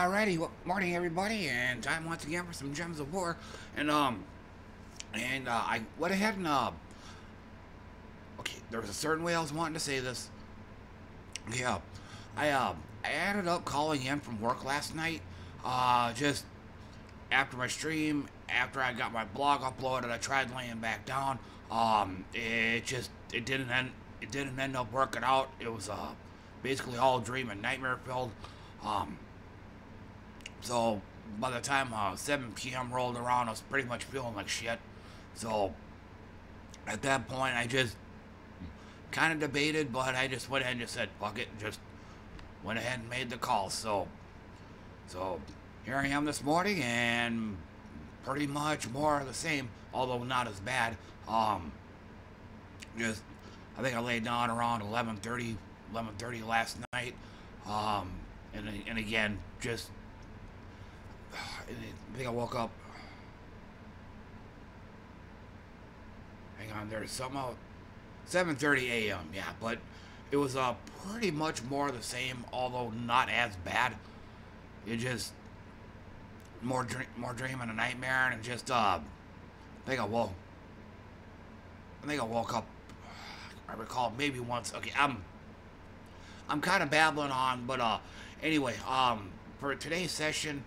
Alrighty, well, morning everybody, and time once again for some Gems of War, and I went ahead and okay, there was a certain way I was wanting to say this. Yeah, I ended up calling in from work last night, just after my stream, after I got my blog uploaded, I tried laying back down. It didn't end up working out. It was basically all dream and nightmare filled. Um, So by the time 7 p.m. rolled around, I was pretty much feeling like shit. So at that point, I just kind of debated, but I just went ahead and just said, fuck it, just went ahead and made the call. So here I am this morning, and pretty much more of the same, although not as bad. Just I think I laid down around 11:30 last night. Um, and again, just I think I woke up. Hang on, there's something out. 7:30 a.m. Yeah, but it was pretty much more of the same, although not as bad. It just more dream and a nightmare, and just I think I woke up. I recall maybe once. Okay, I'm kind of babbling on, but anyway, for today's session,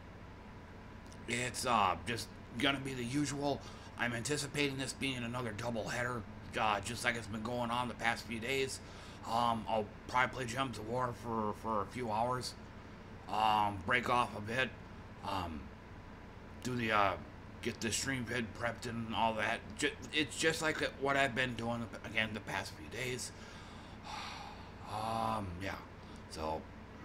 it's just gonna be the usual. I'm anticipating this being another double header, just like it's been going on the past few days. I'll probably play Gems of War for a few hours, break off a bit, do the get the stream vid prepped and all that. It's just like what I've been doing again the past few days. Yeah. So,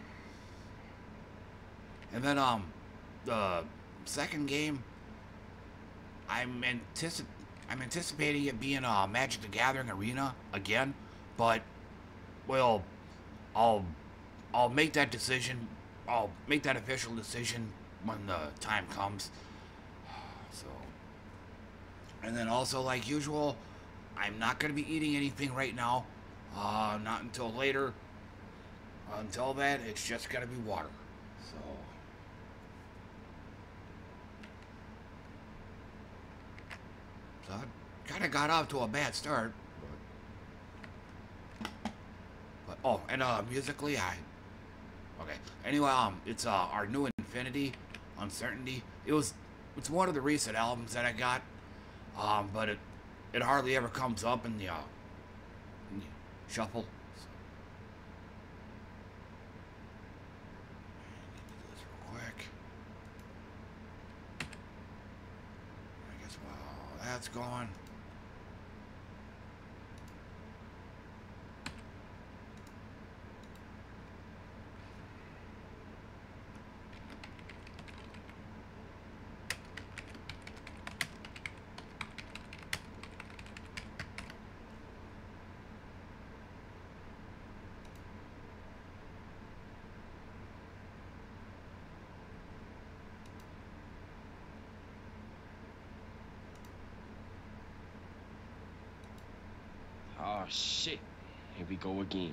and then the second game, I'm anticipating it being a Magic the Gathering arena again, but well, I'll make that decision. I'll make that official decision when the time comes. So, and then also, like usual, I'm not gonna be eating anything right now. Not until later. Until then, it's just gonna be water. So. So I kind of got off to a bad start, but oh, and musically, okay. Anyway, it's our new Infinity, Uncertainty. It's one of the recent albums that I got, but it hardly ever comes up in the shuffle. So. Do this real quick. I guess while that's going. Oh shit, here we go again.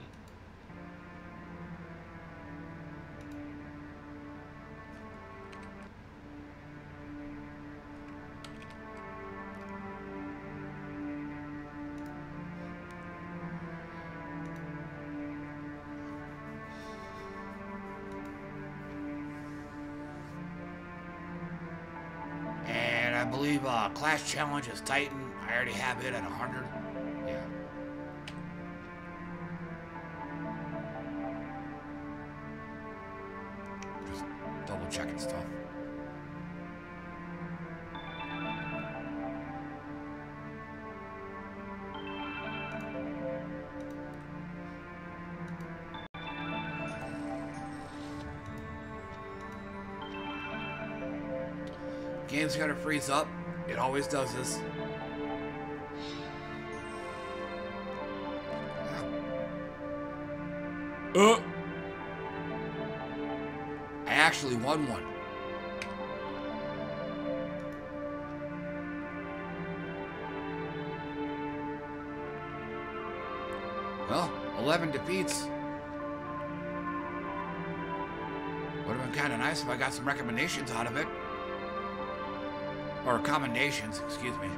And I believe Clash Challenge is Titan. I already have it at 100. Yeah. Just double checking stuff. Game's gonna freeze up. It always does this. I actually won one. Well, 11 defeats. Would have been kind of nice if I got some recommendations out of it. Or commendations, excuse me.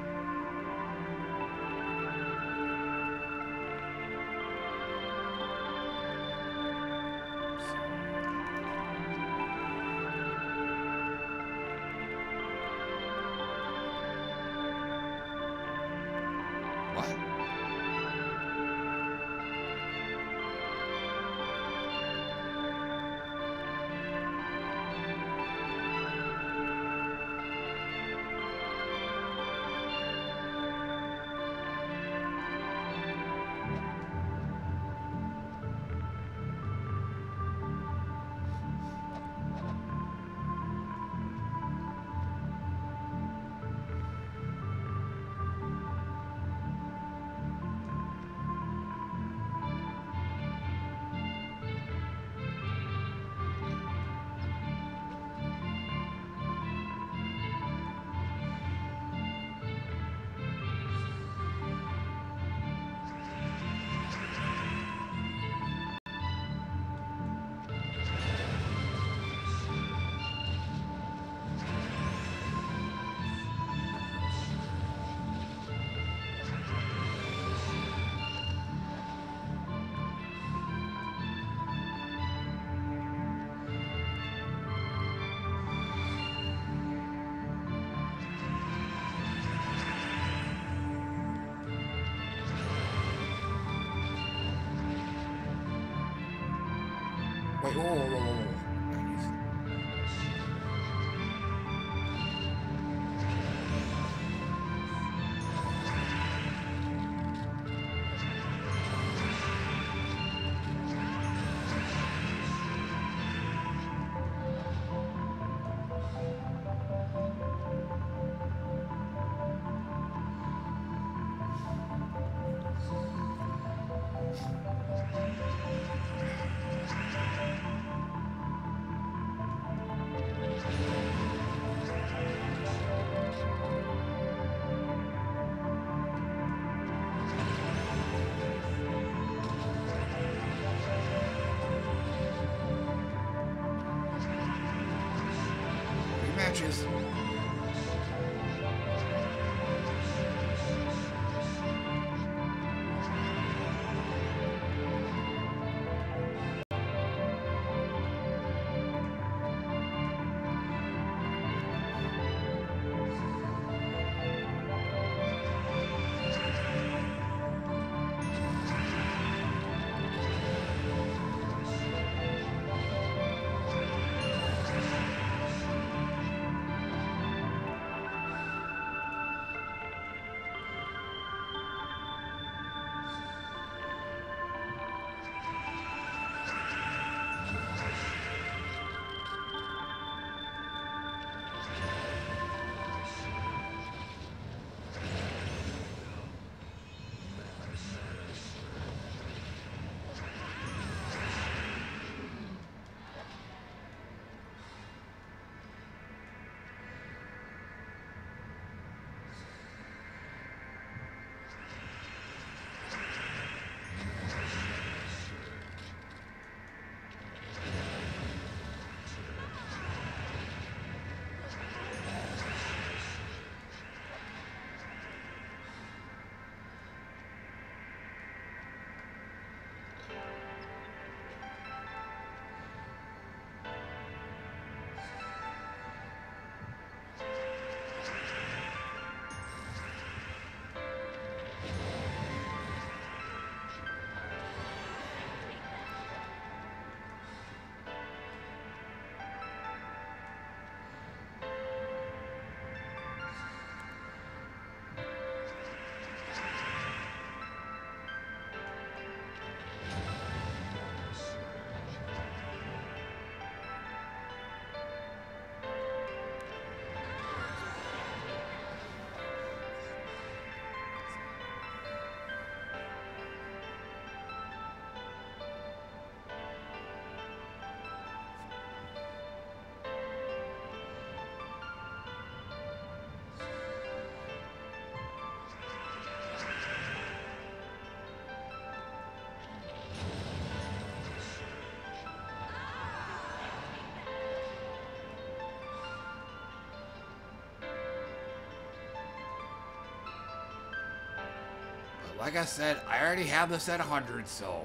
Wait, whoa. Matches. like I said, I already have this at 100, so.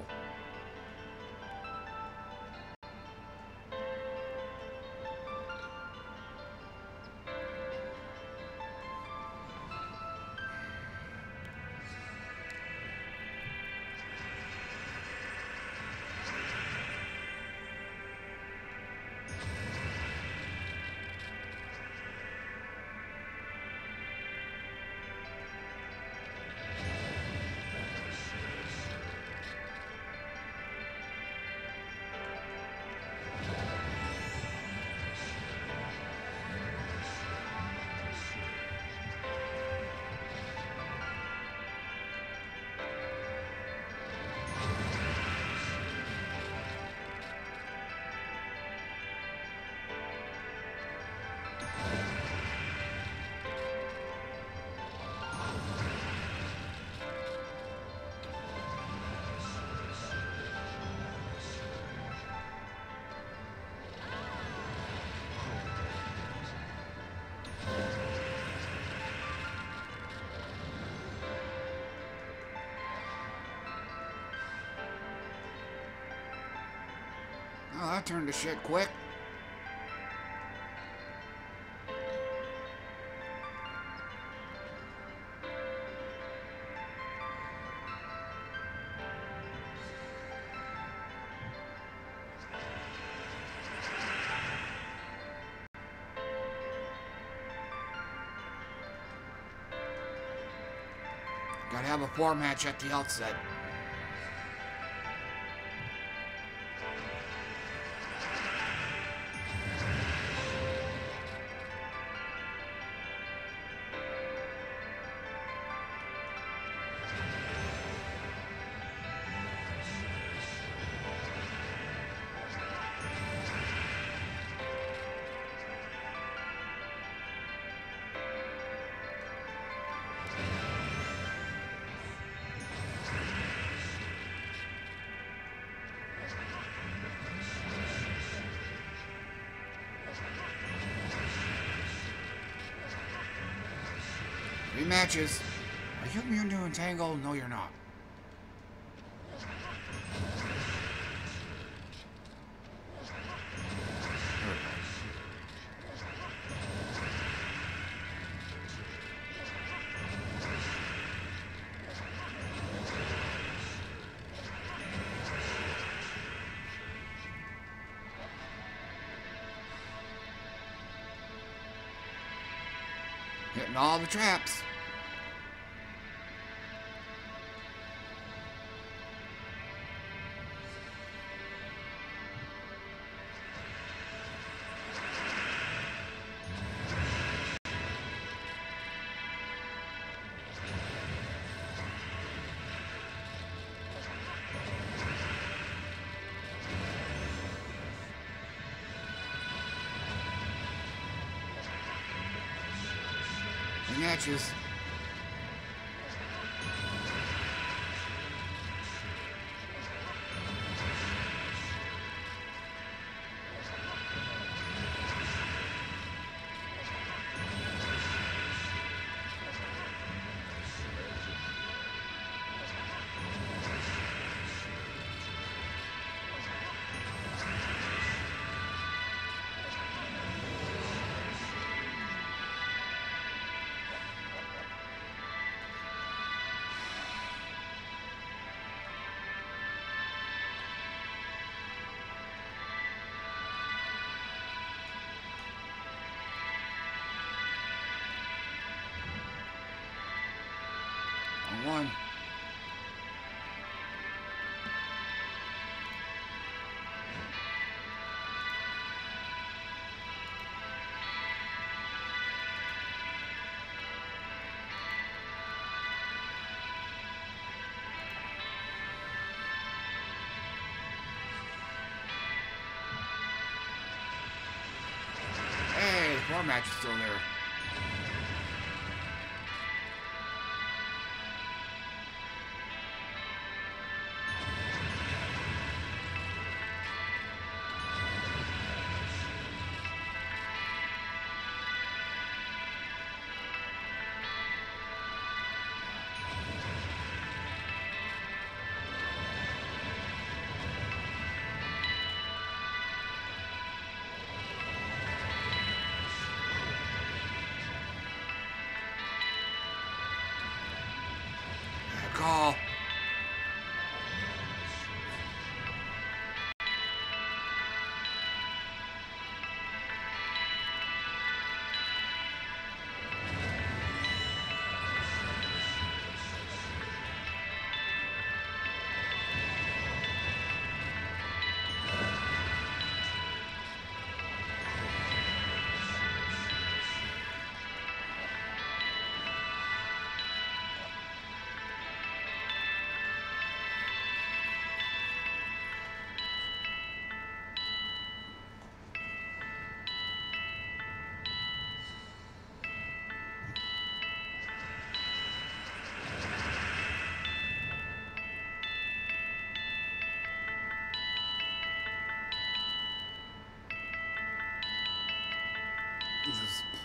Oh, that turned to shit quick. Gotta have a 4 match at the outset. Matches. Are you immune to Entangle? No, you're not. Hitting all the traps. Matches. One. Hey, the 4 match is still there.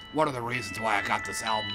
one of the reasons why I got this album.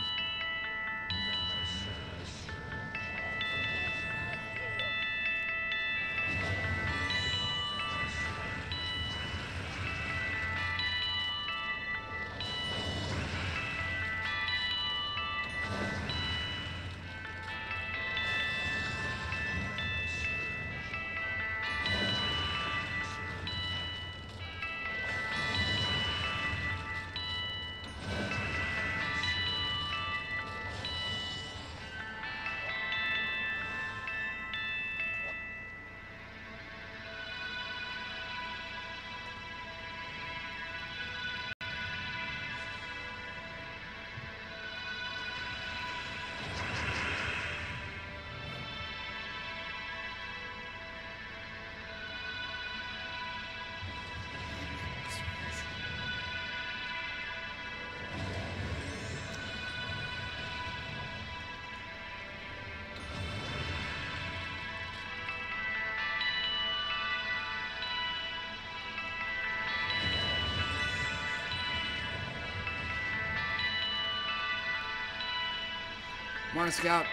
Morning, Scout.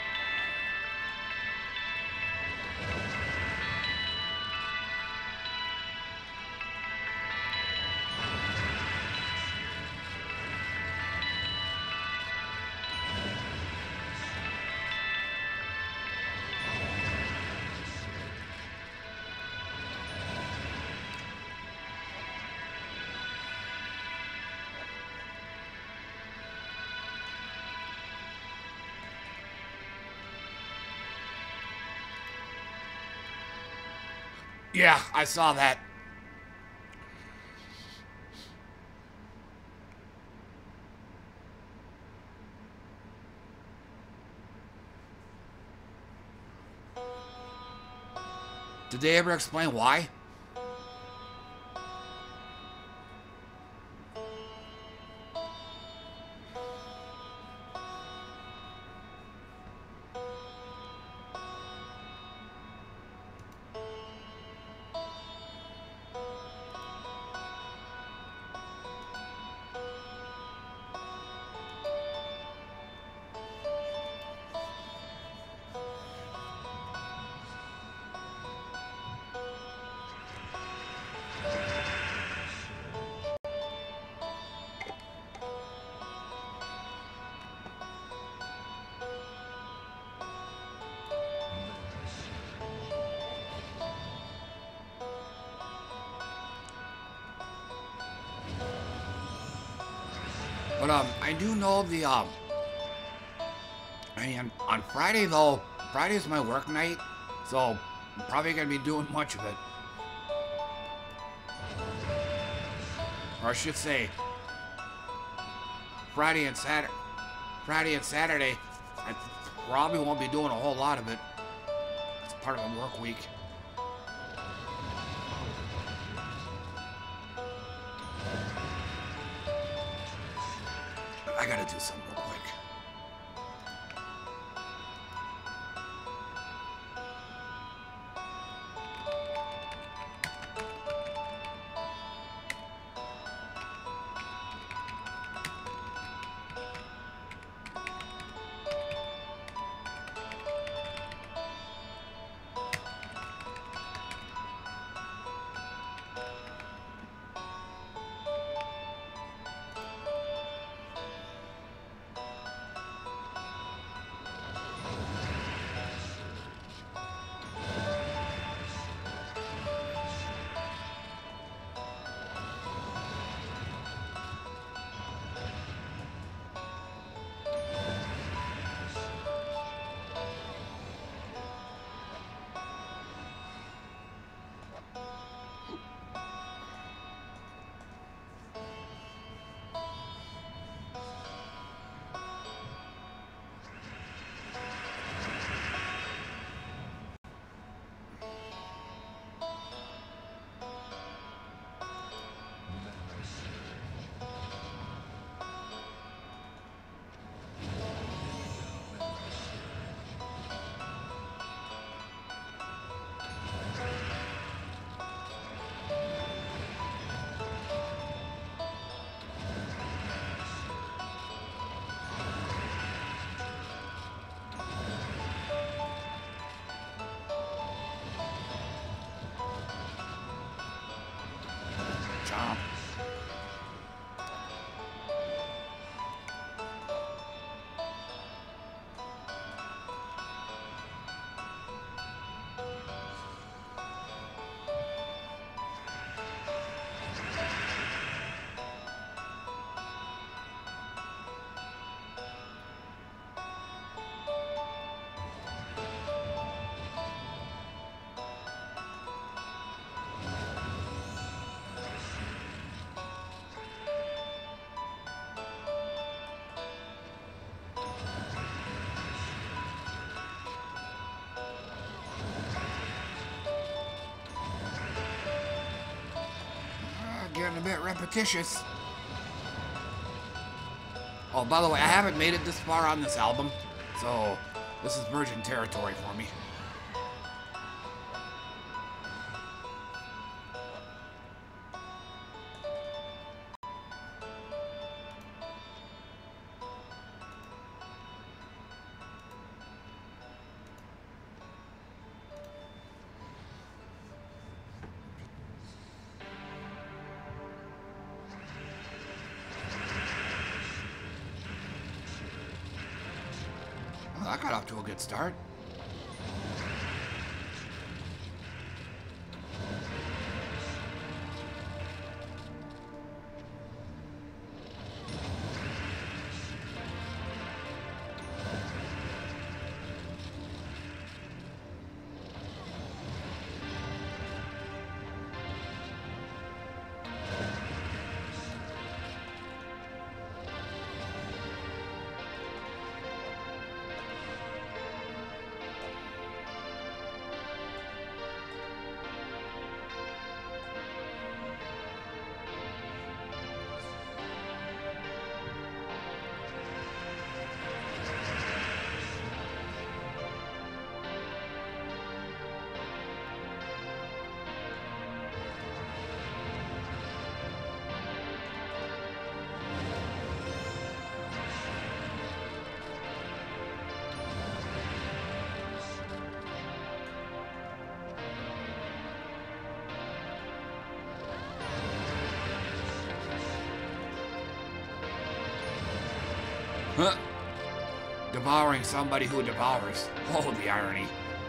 Yeah, I saw that. Did they ever explain why? But I do know the and on Friday though, Friday's my work night, so I'm probably gonna be doing much of it. Or I should say, Friday and Saturday, I probably won't be doing a whole lot of it. It's part of a work week. I gotta do something real quick. getting a bit repetitious. Oh, by the way, I haven't made it this far on this album, so this is virgin territory for me. I got off to a good start. Huh. Devouring somebody who devours. Oh, the irony.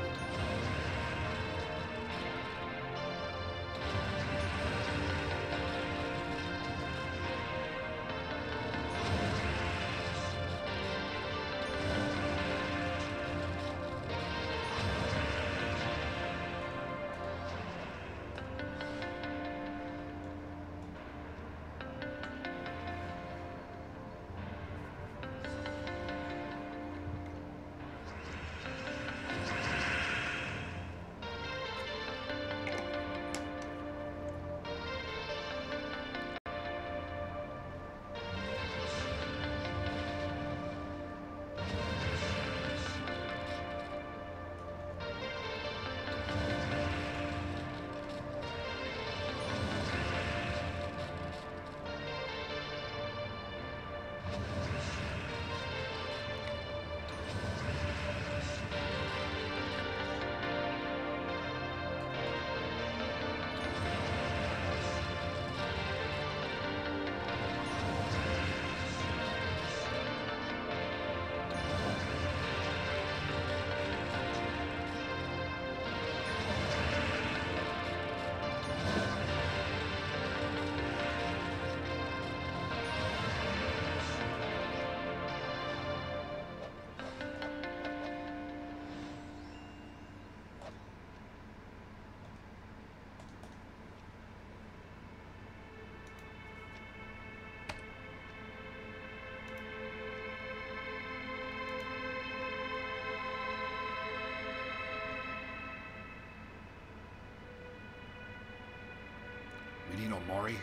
Menino Mori.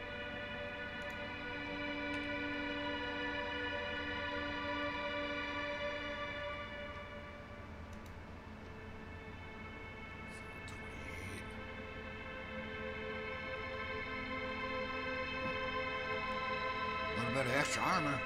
A little bit of extra armor.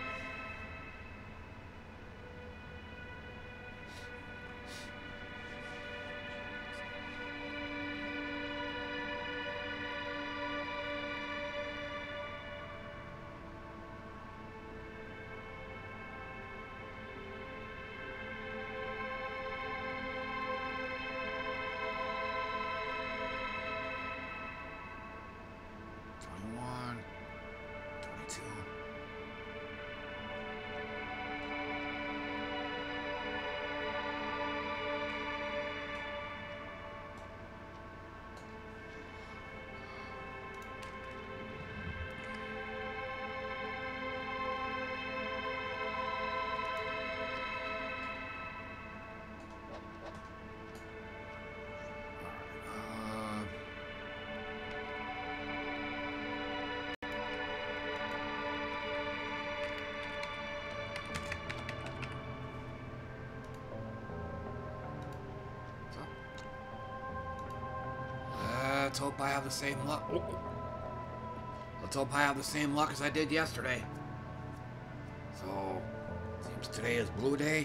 hope I have the same luck. Oh. Let's hope I have the same luck as I did yesterday. So, seems today is blue day.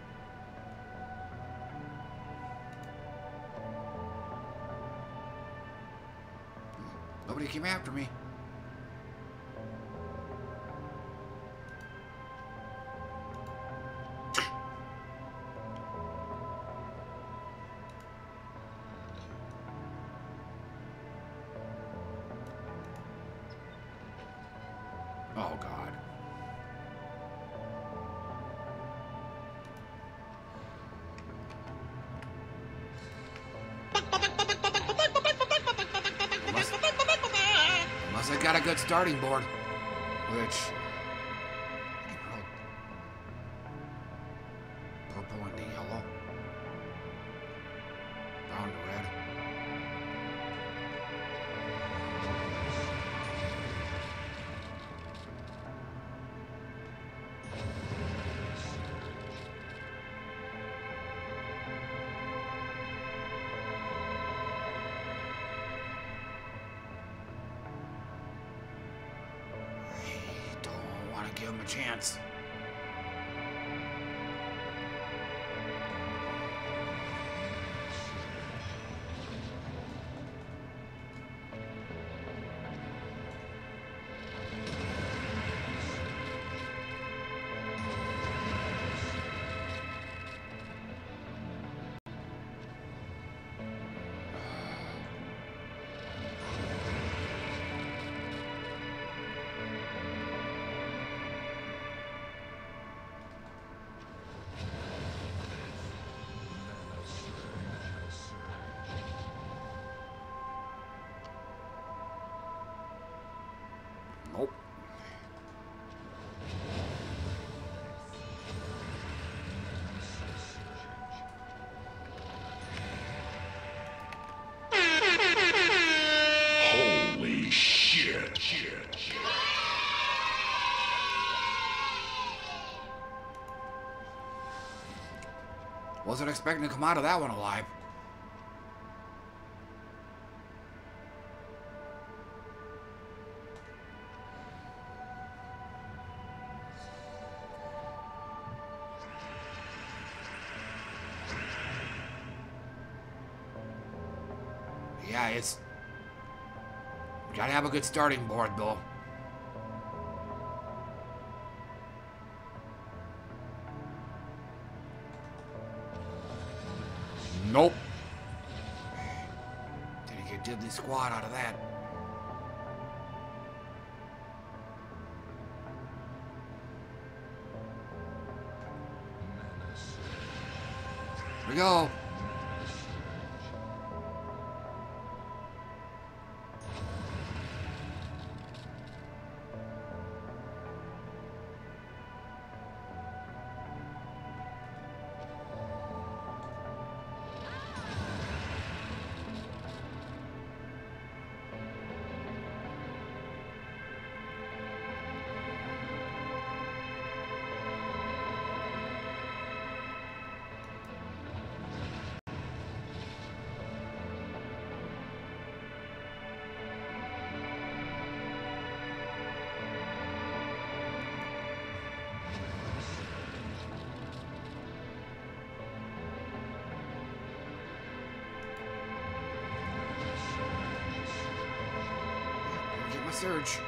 Nobody came after me. Oh, God. Unless I got a good starting board, which... Purple into yellow. Brown to red. Give him a chance. Nope. Holy shit. Wasn't expecting to come out of that one alive. Yeah, it's... Gotta have a good starting board, though. Nope. Didn't get diddly squat out of that. Here we go. Get my surge.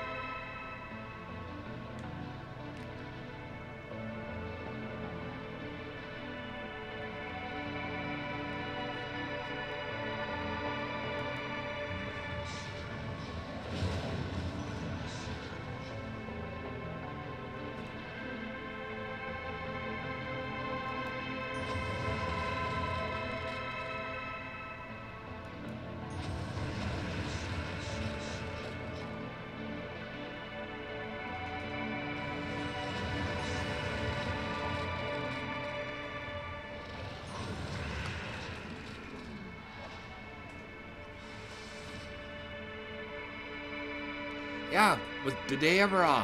Yeah, but did they ever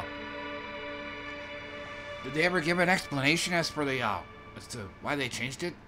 give an explanation as for the as to why they changed it?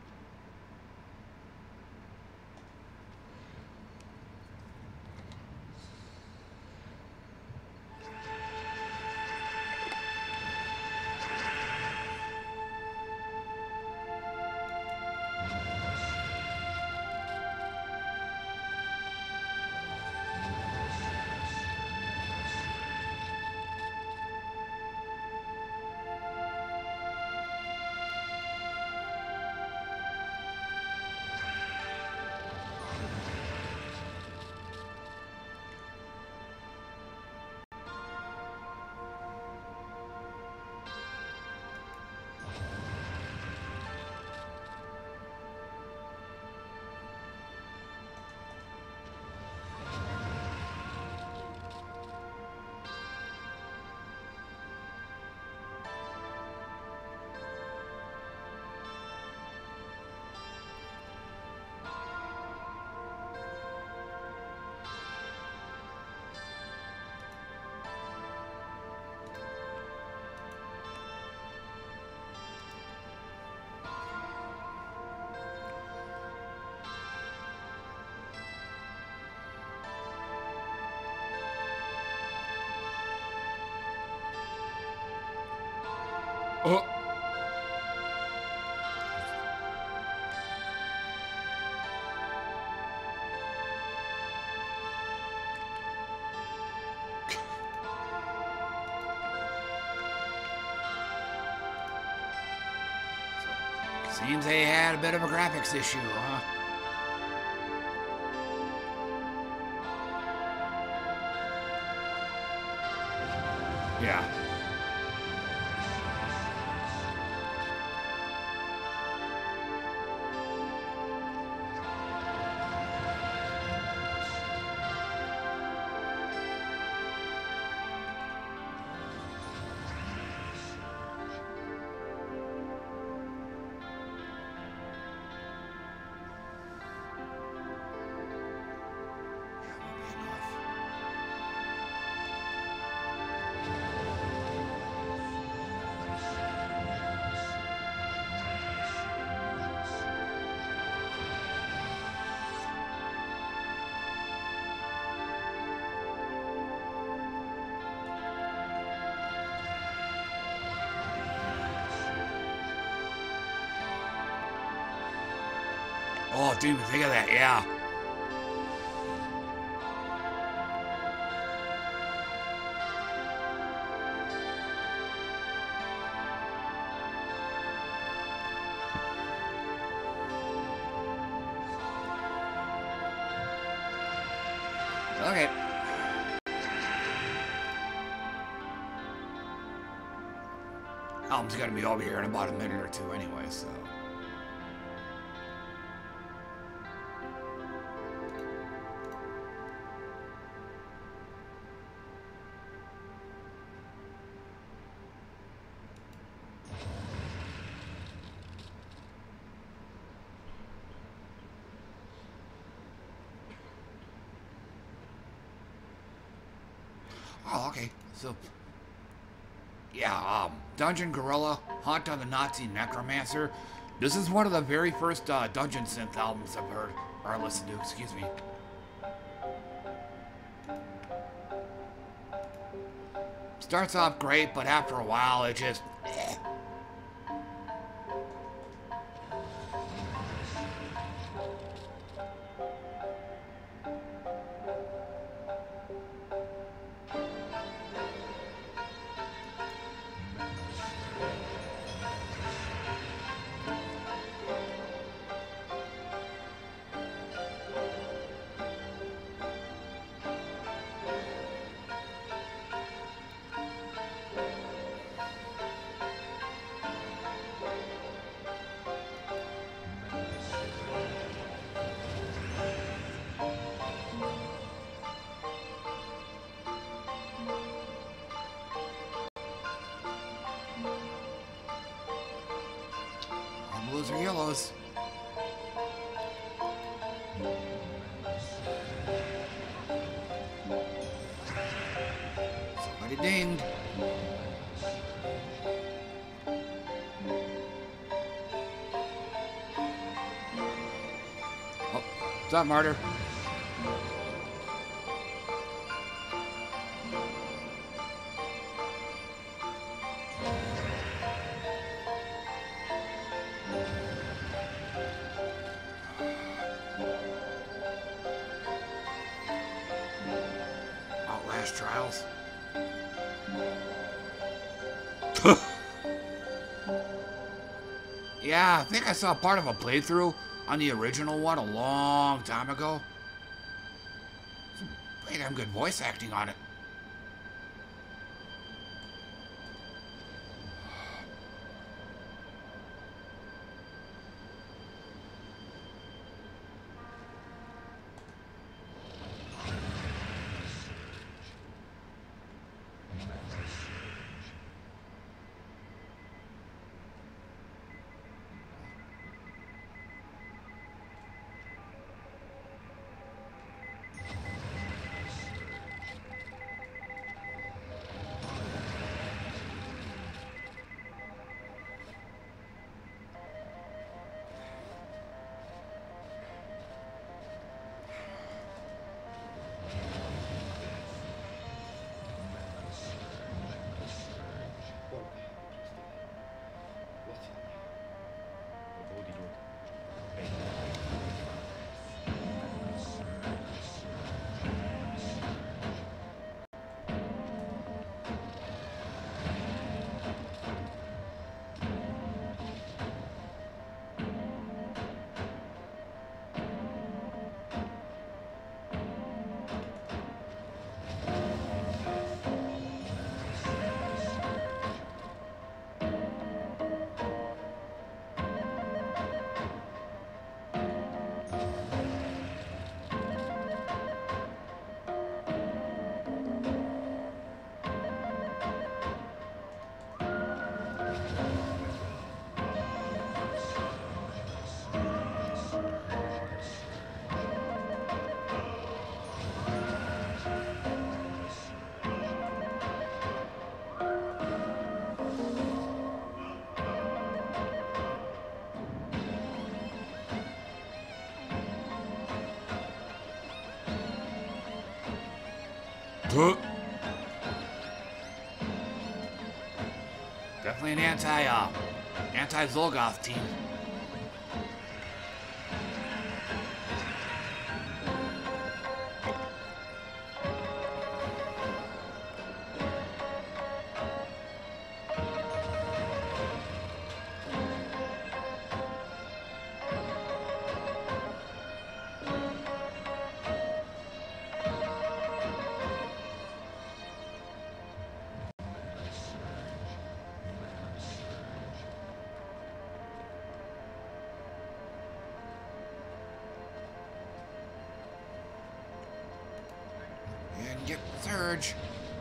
Oh. Seems they had a bit of a graphics issue, huh? Yeah. Oh, dude, think of that, yeah. Okay. Album's gonna be over here in about a minute or two anyway, so. Oh, okay. So, yeah, Dungeon Gorilla, Hunt on the Nazi Necromancer. This is one of the very first Dungeon Synth albums I've heard, or listened to, excuse me. Starts off great, but after a while, it just... Blues or yellows. Somebody dinged. Oh, what's up, Martyr? Trials. Yeah, I think I saw part of a playthrough on the original one a long time ago. Some pretty damn good voice acting on it. Huh. Definitely an anti-Zolgoth team. And get Surge.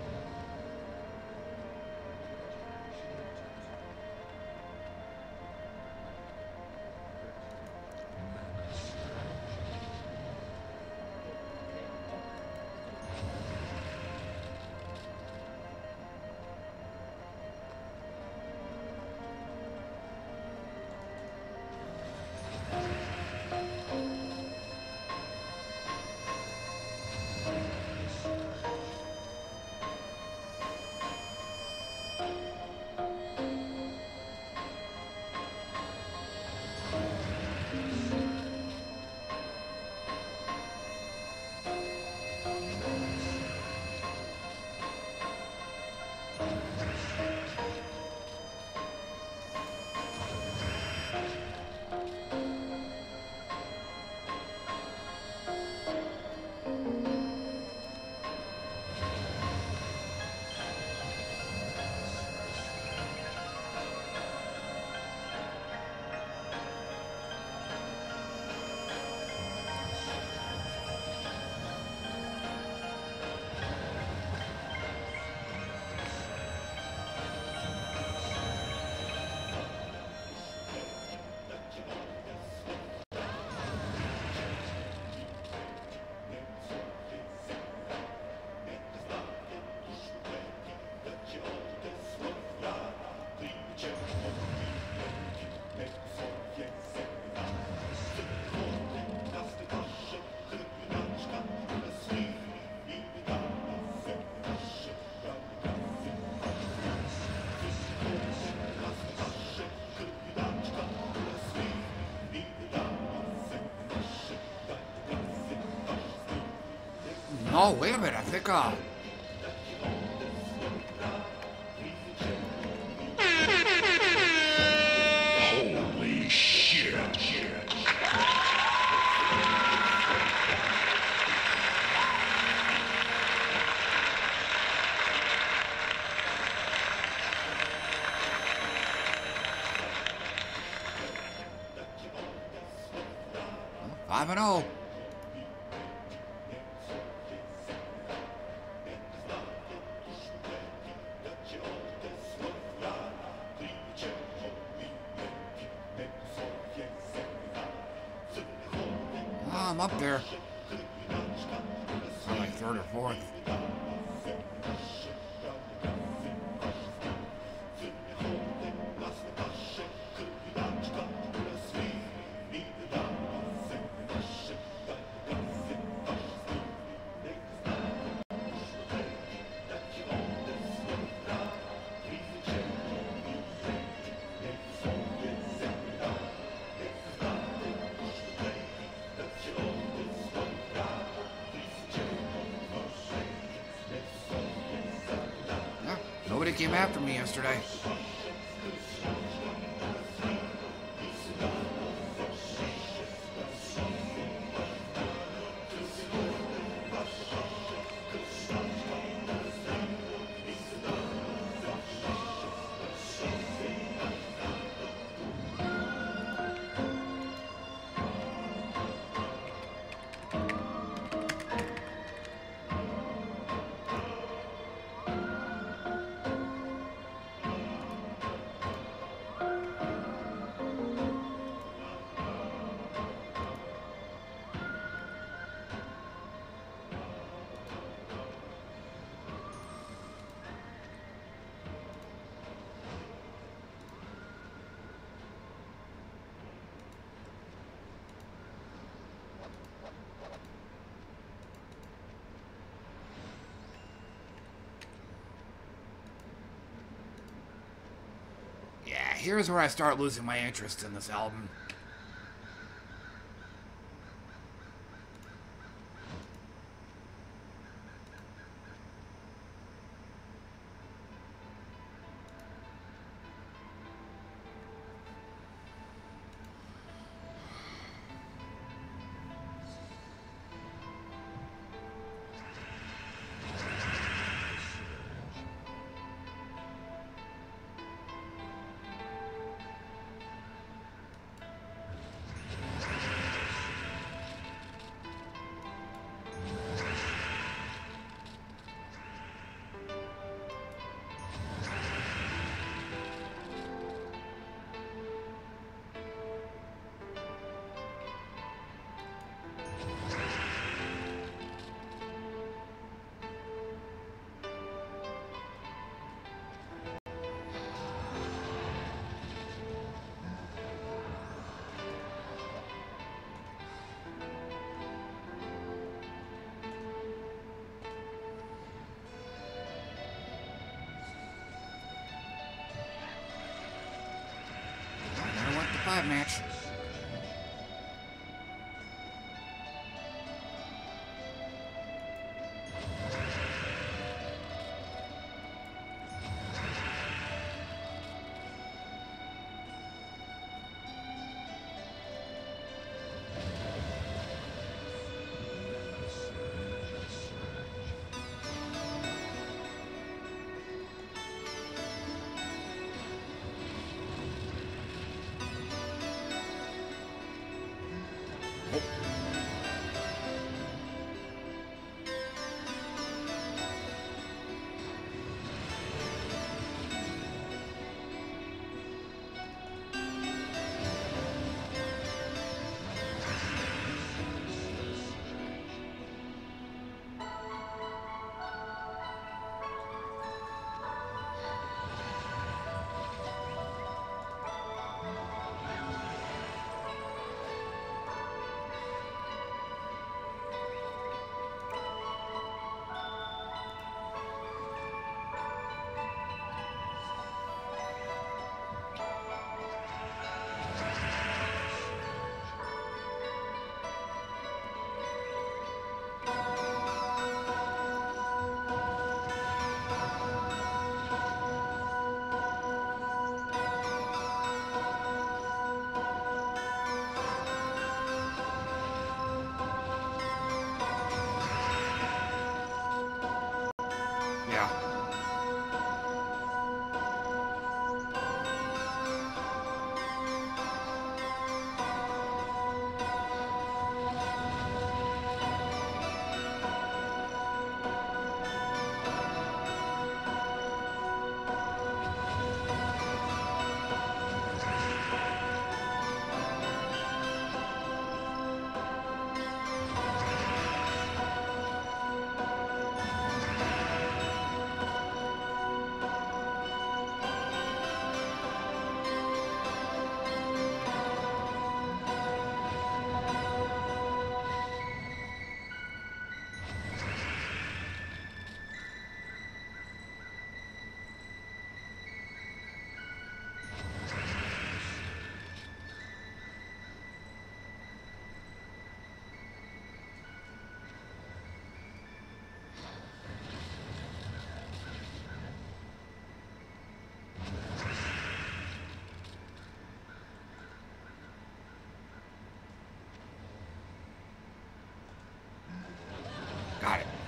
Oh, wait a minute. I think, Holy shit. Five and 0. I'm up there. I'm like third or fourth. Nobody came after me yesterday. here's where I start losing my interest in this album. Match. Got it.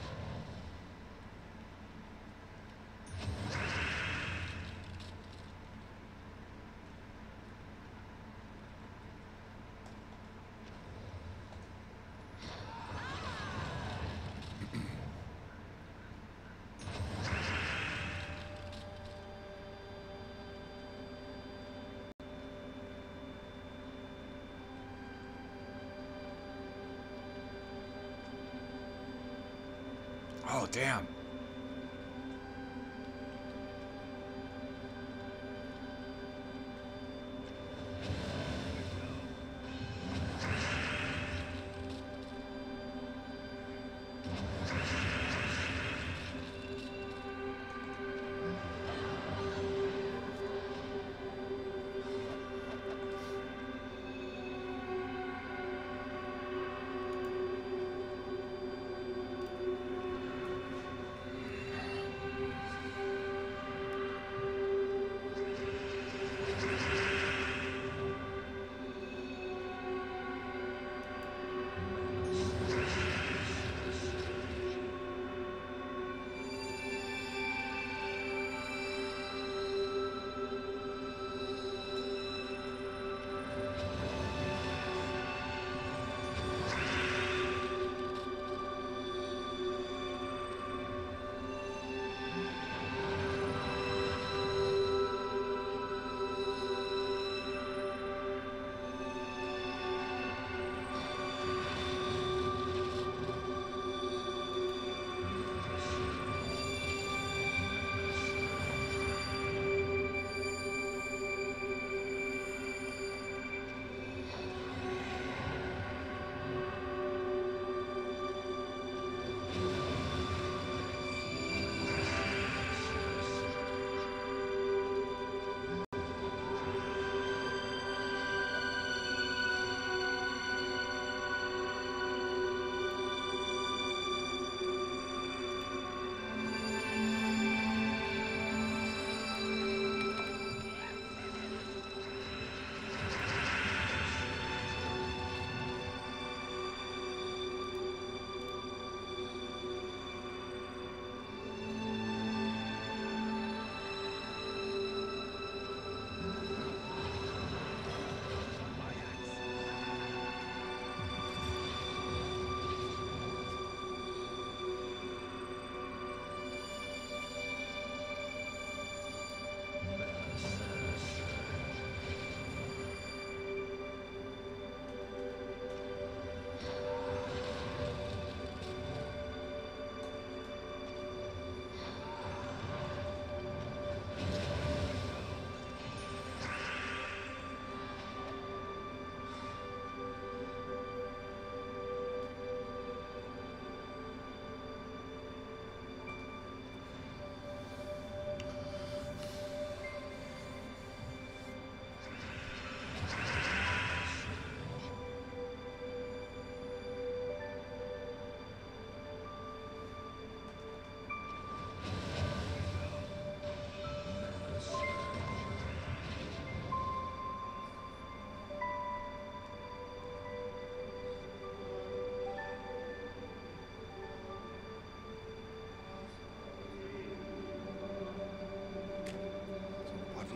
Oh, damn.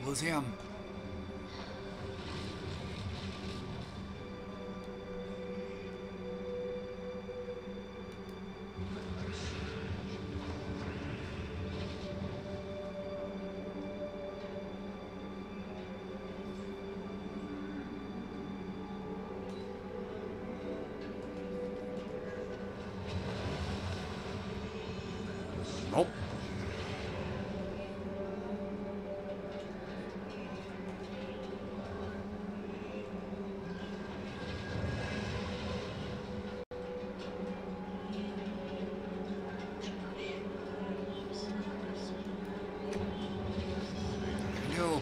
lose him. Nope. No.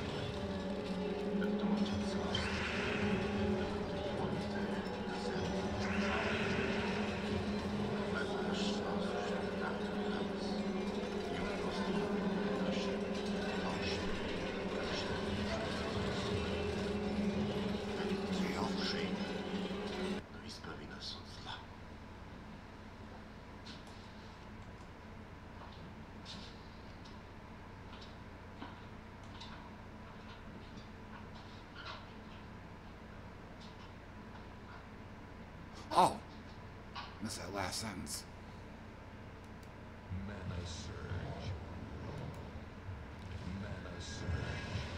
Oh, missed that last sentence. Mana surge. Mana surge.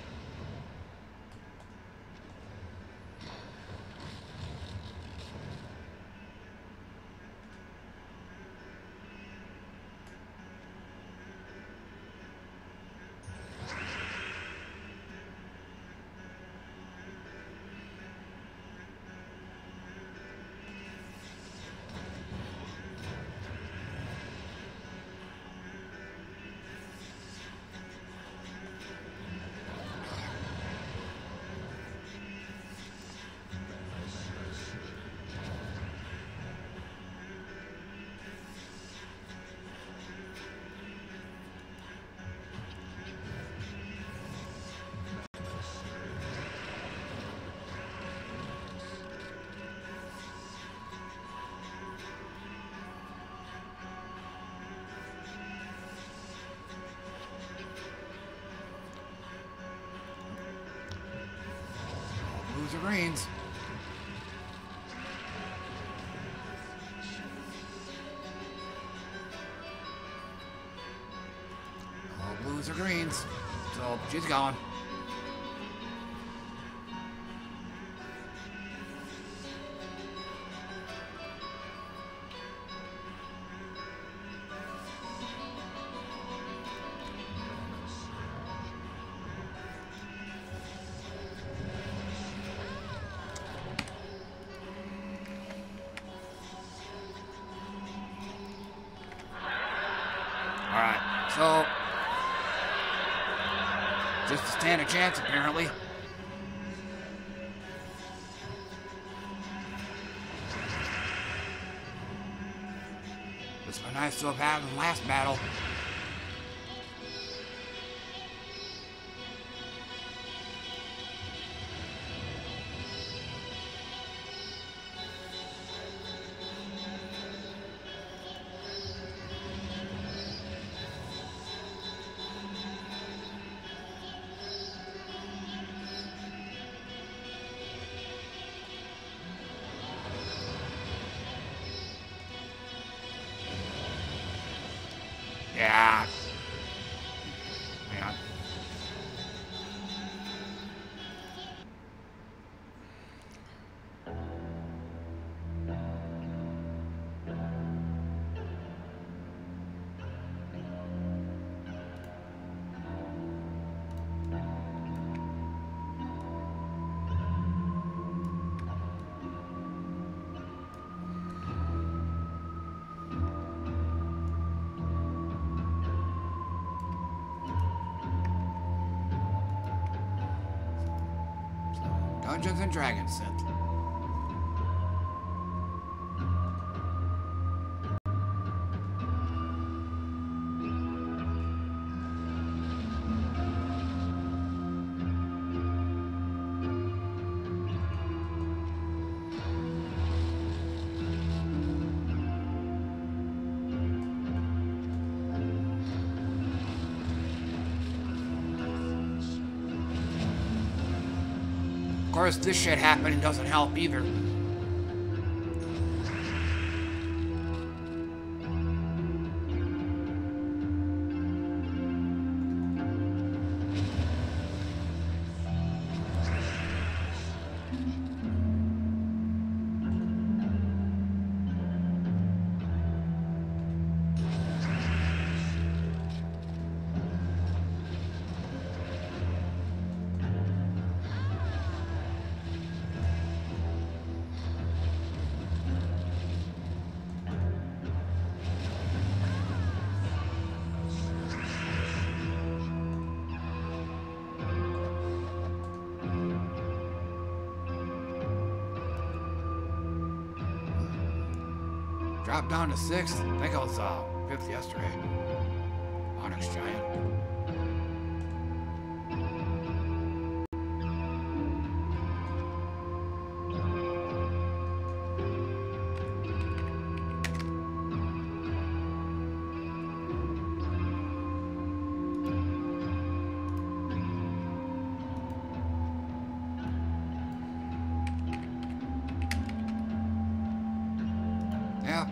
Blues or greens. All blues or greens. So she's gone. Alright, so just a standard chance apparently. It's been nice to have had in the last battle. Yeah. Man. Dungeons and Dragons synth. course, this shit happening doesn't help either. Dropped down to 6th. I think I was 5th yesterday. Onyx Giant. Yeah.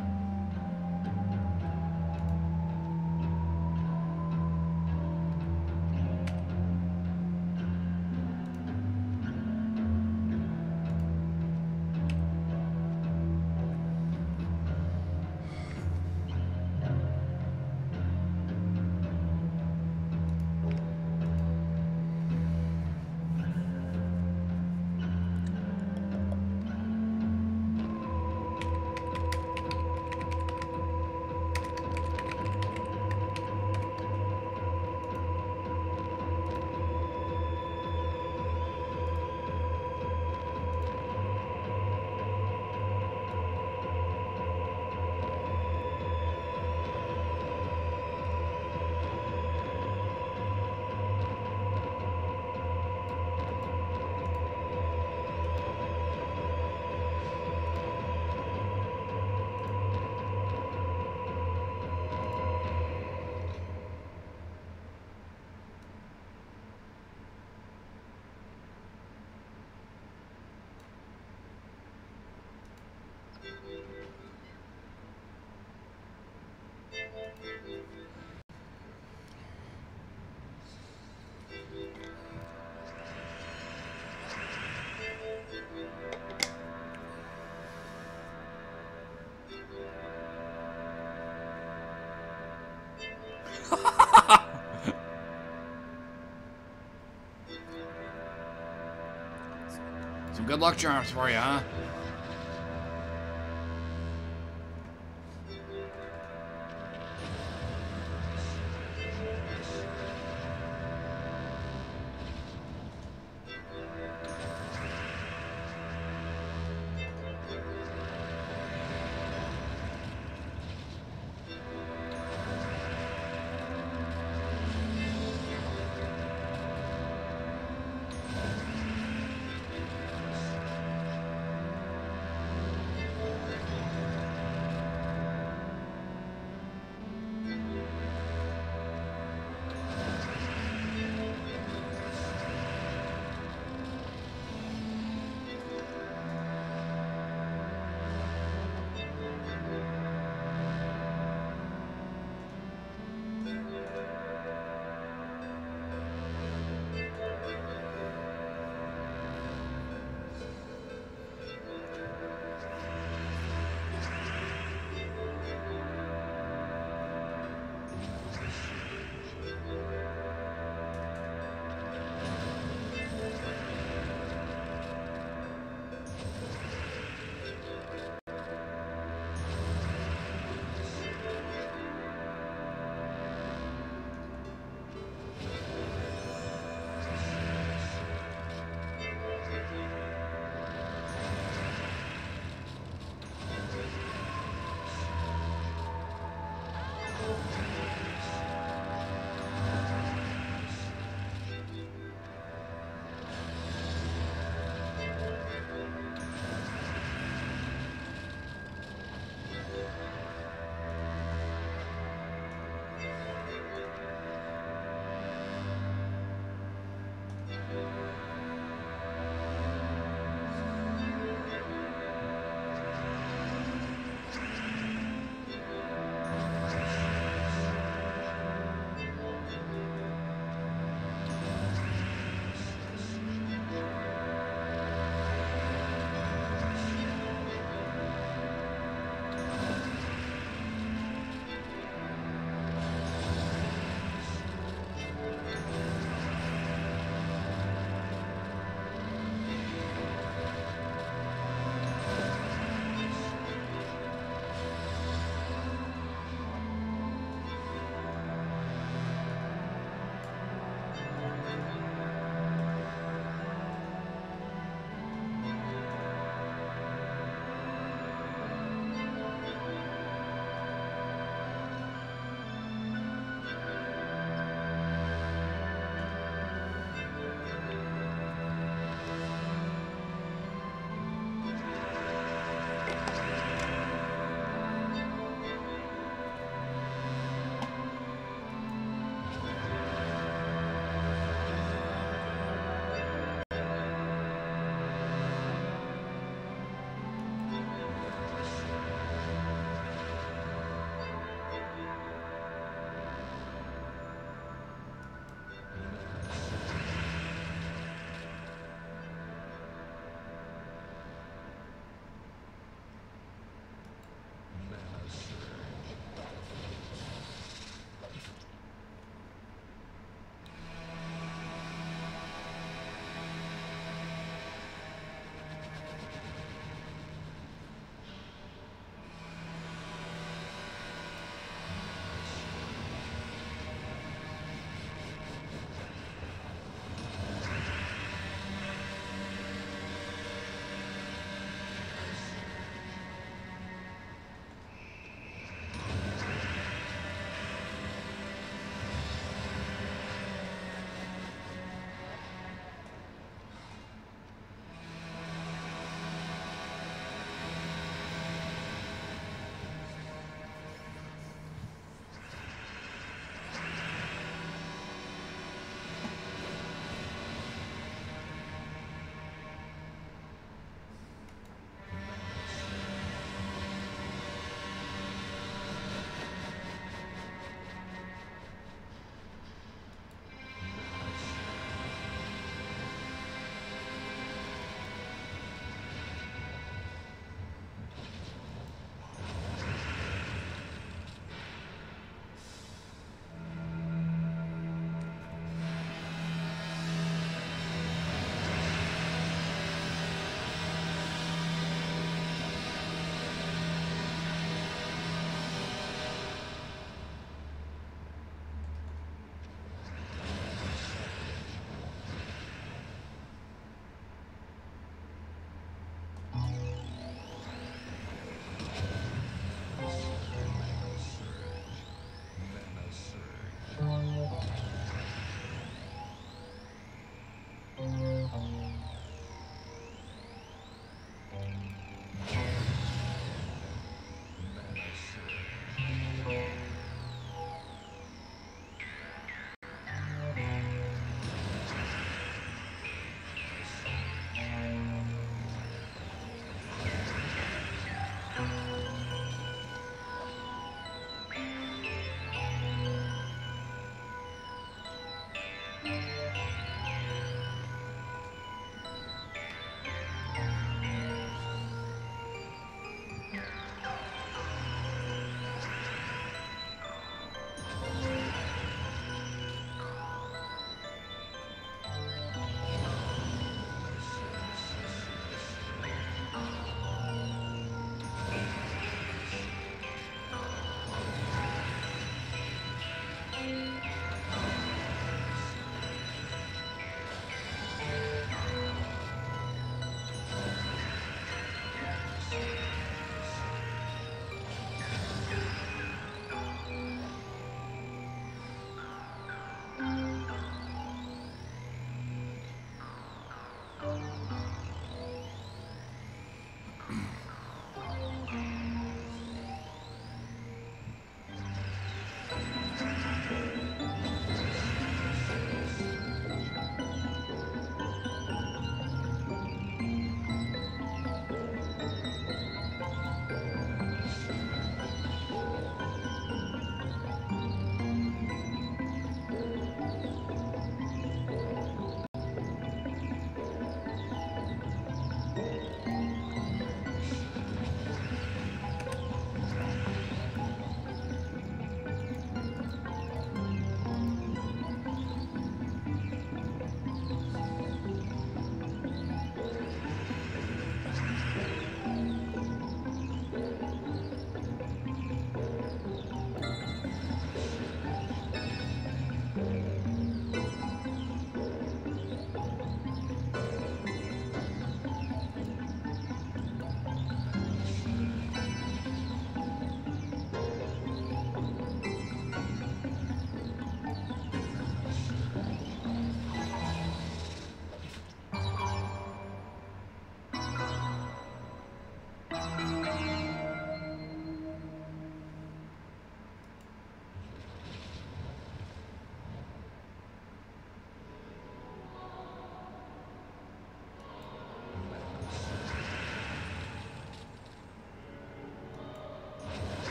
Some good luck charms for you, huh?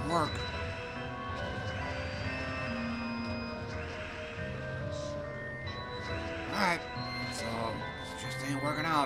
work. Alright, so it just ain't working out.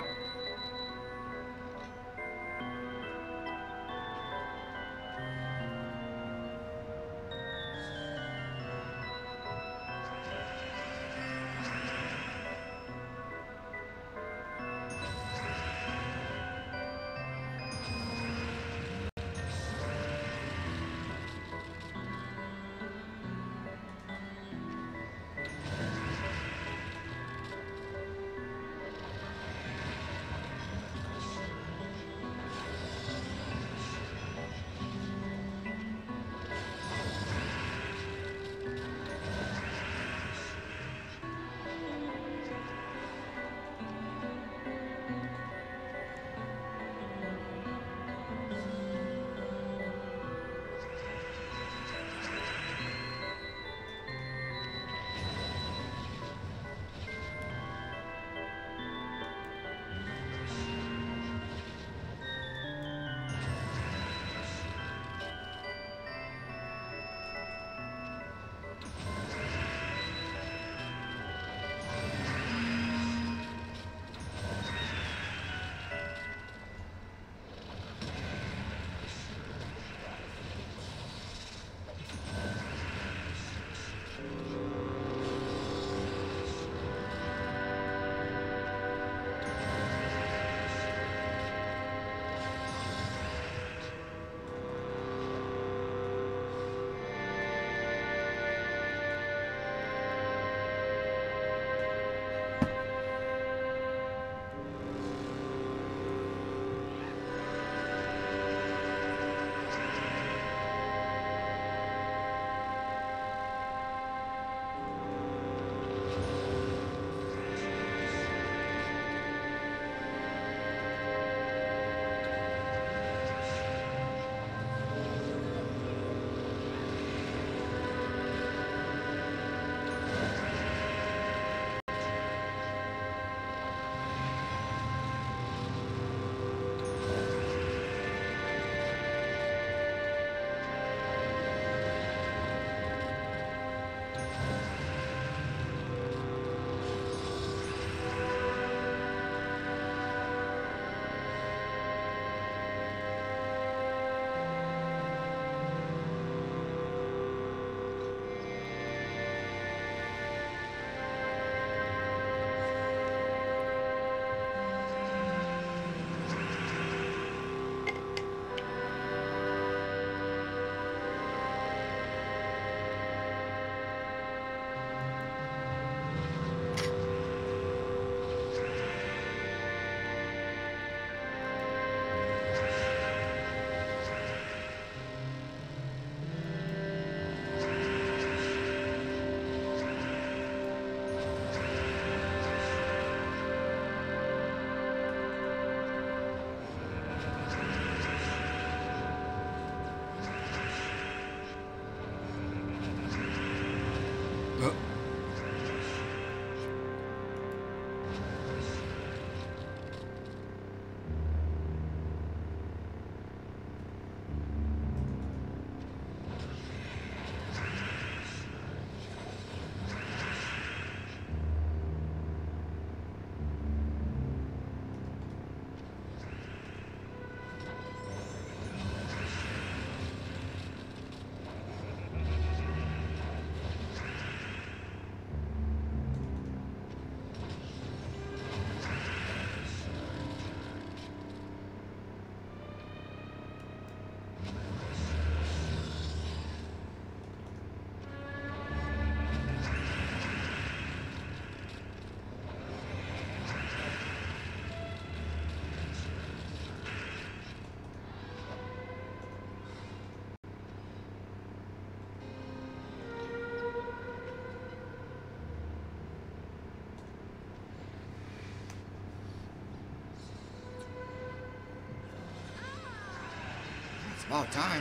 About time.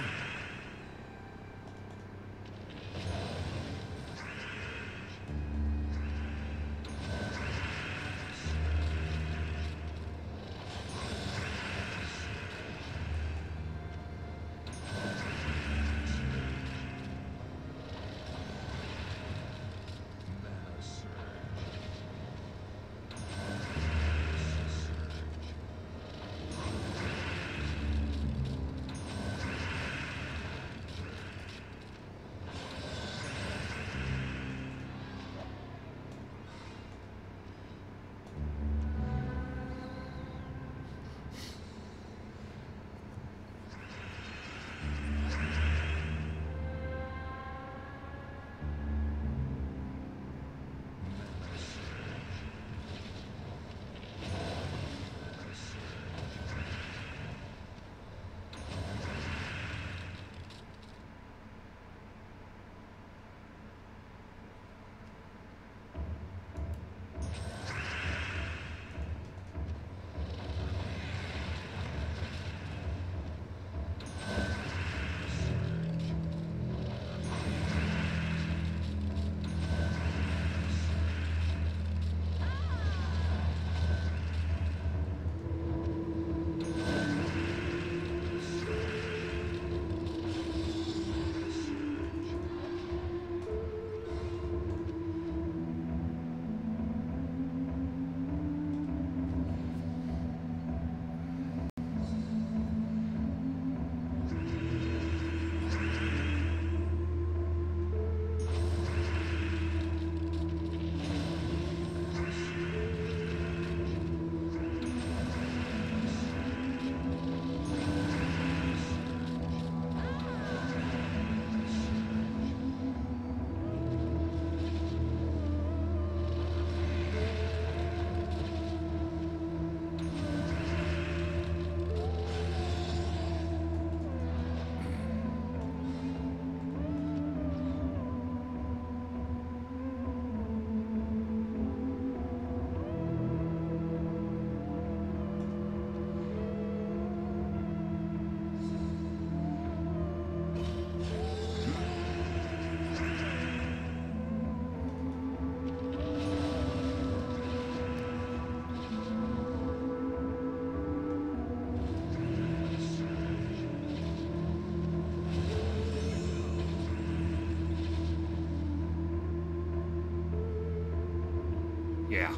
Yeah.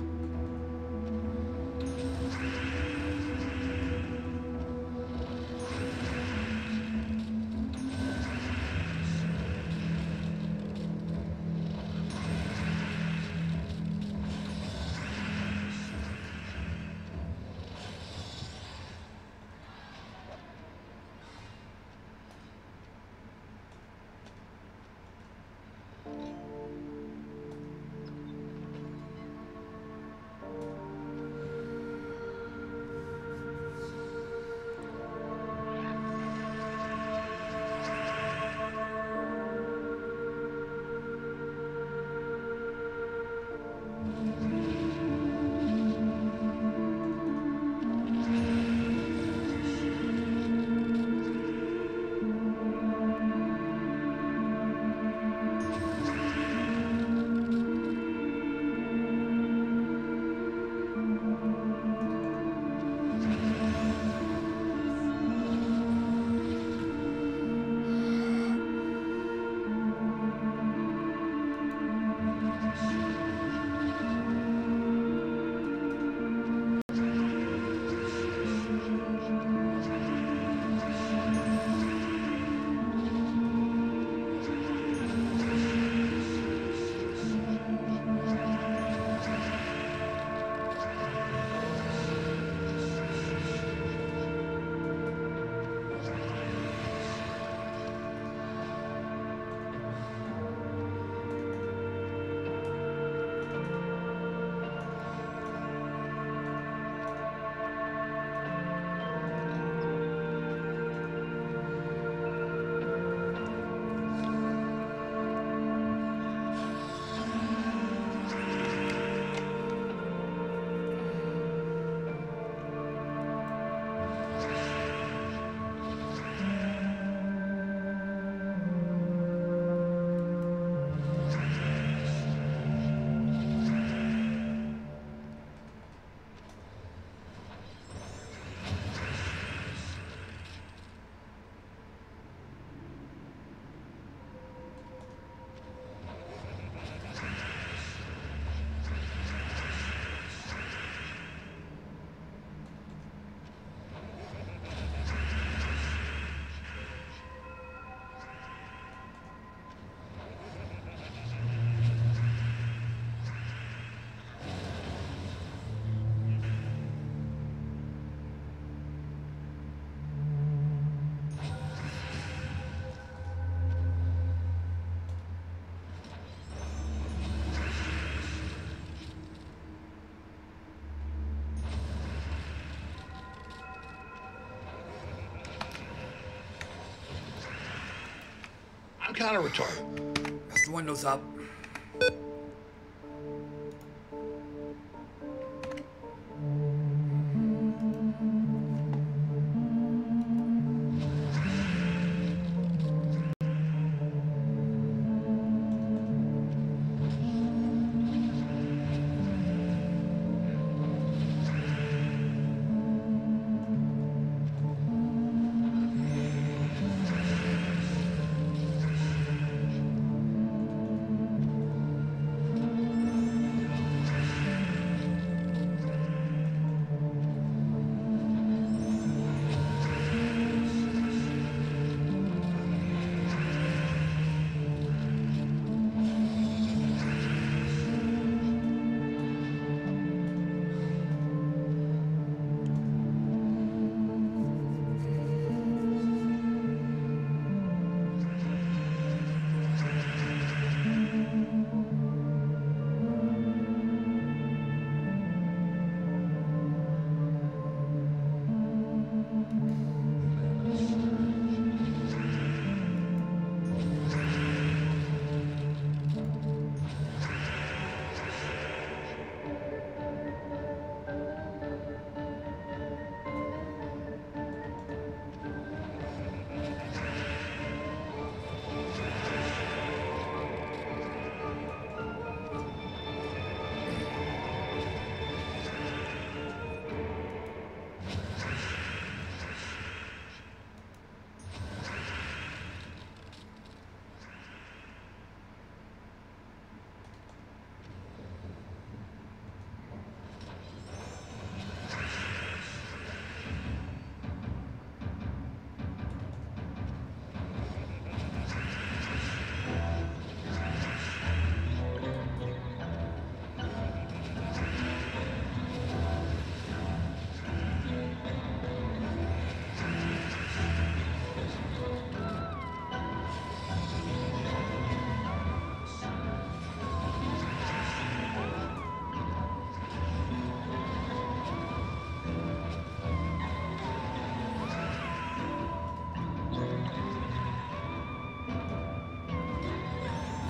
I'm kind of retarded. That's the windows up.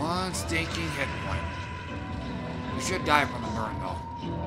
One stinking hit point. We should die from the burn, though.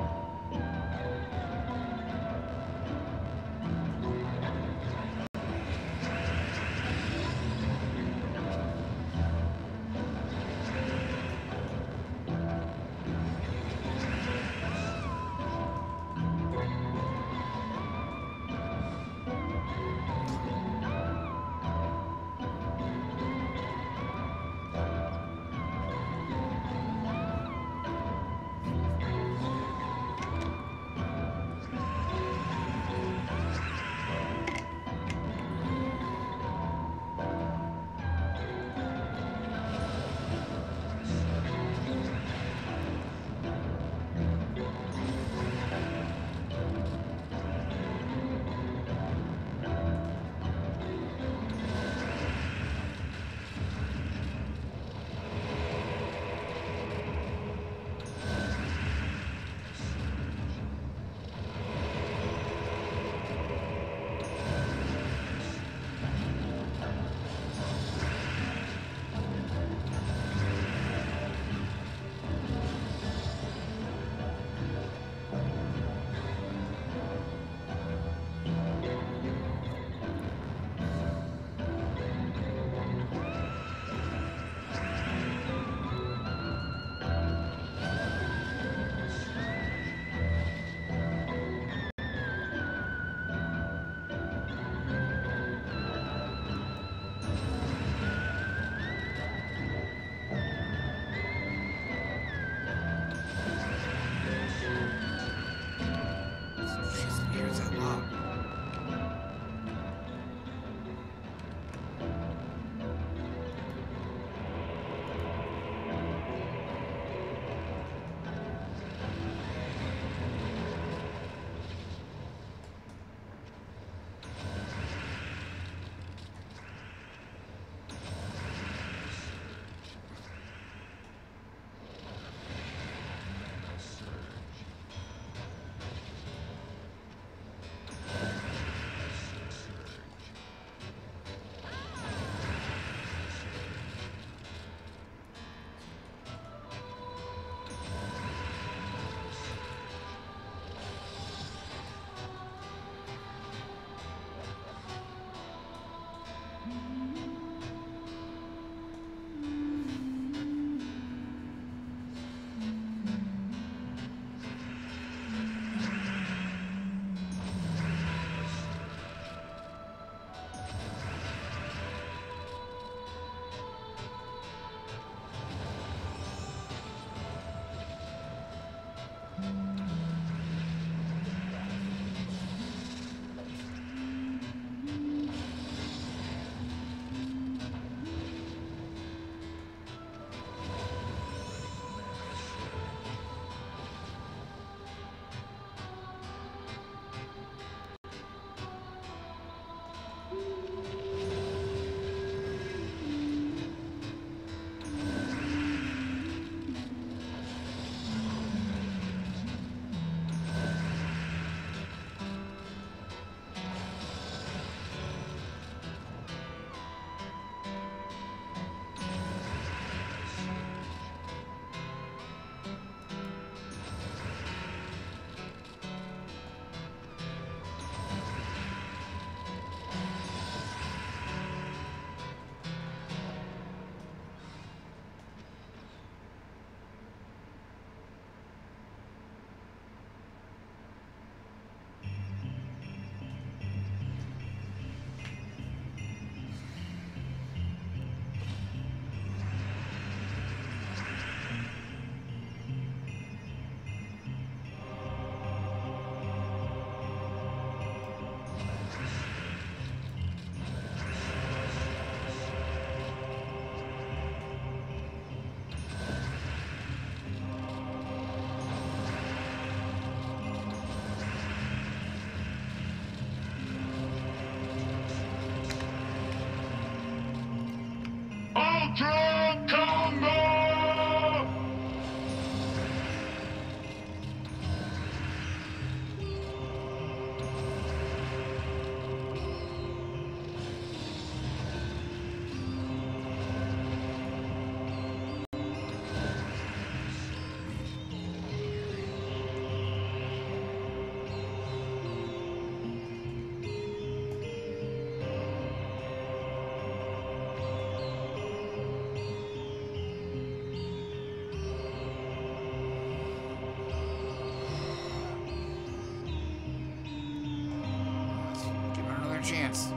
Ultra Combo! chance.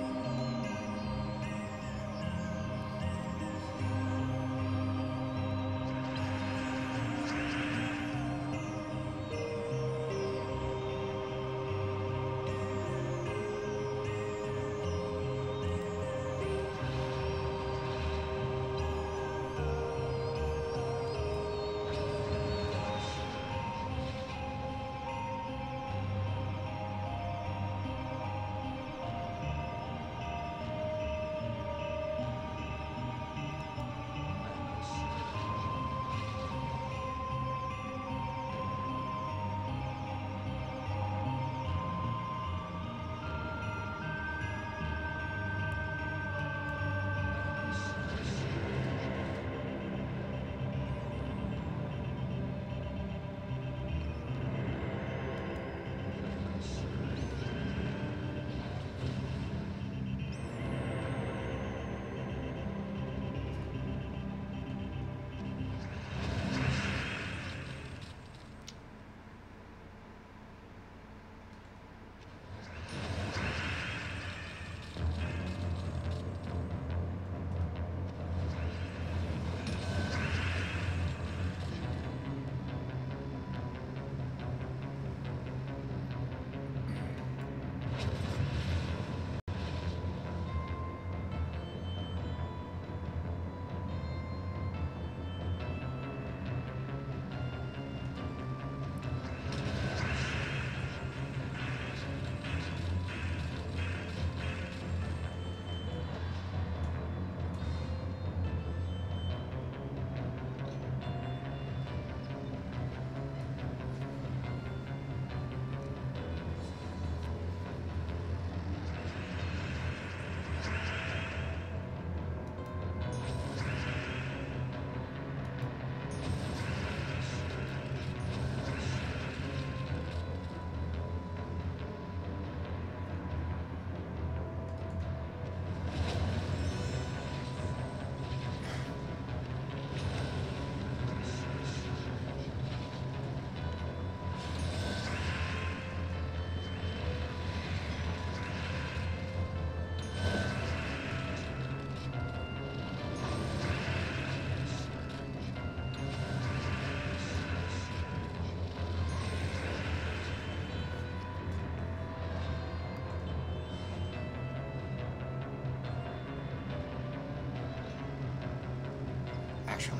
Actually,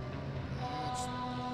it's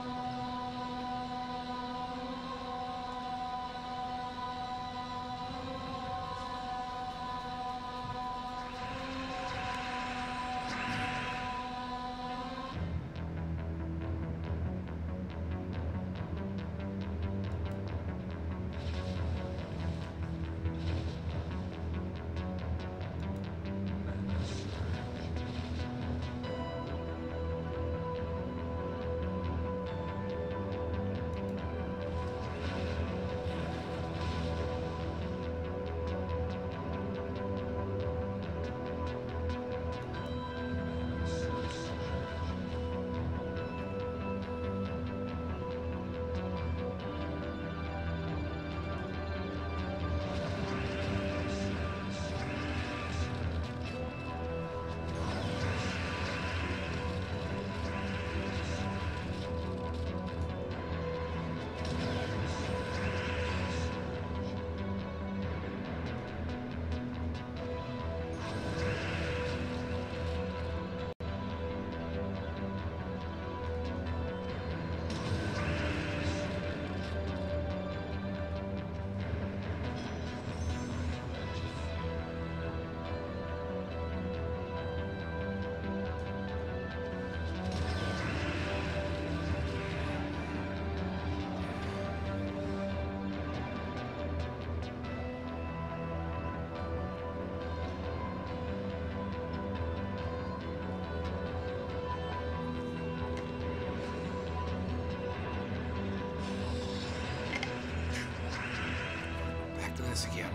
back to this again.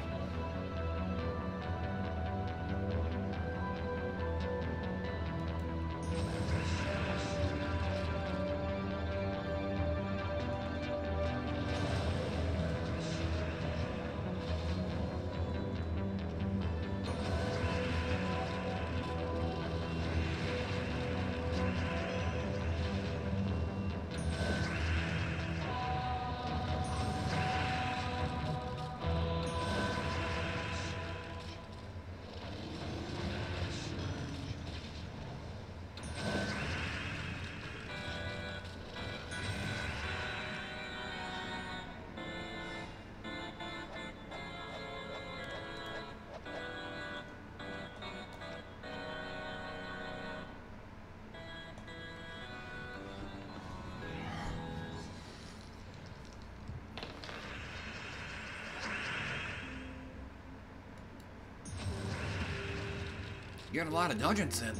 You got a lot of dungeon synth.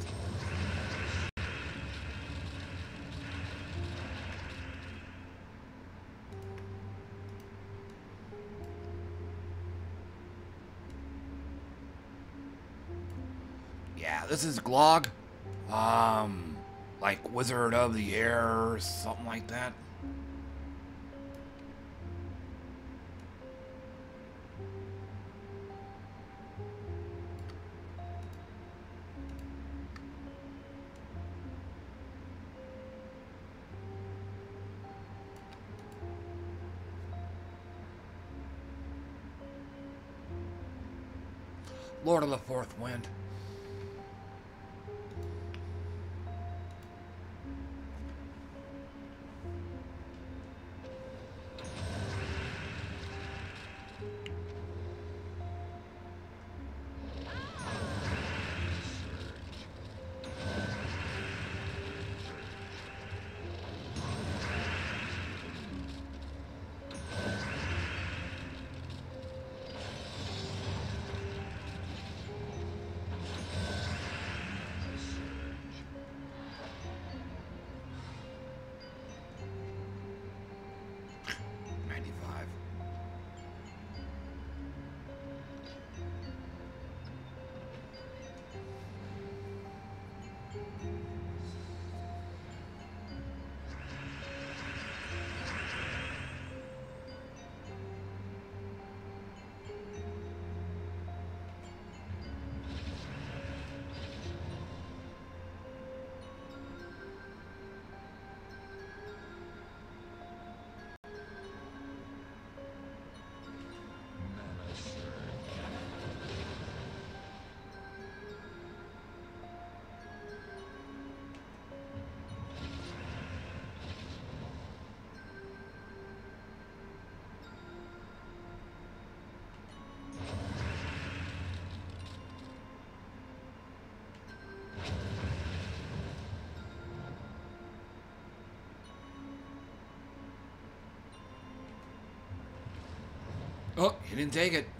Yeah, this is Glog. Like Wizard of the Air or something like that. Lord of the Fourth Wind. Oh, he didn't take it.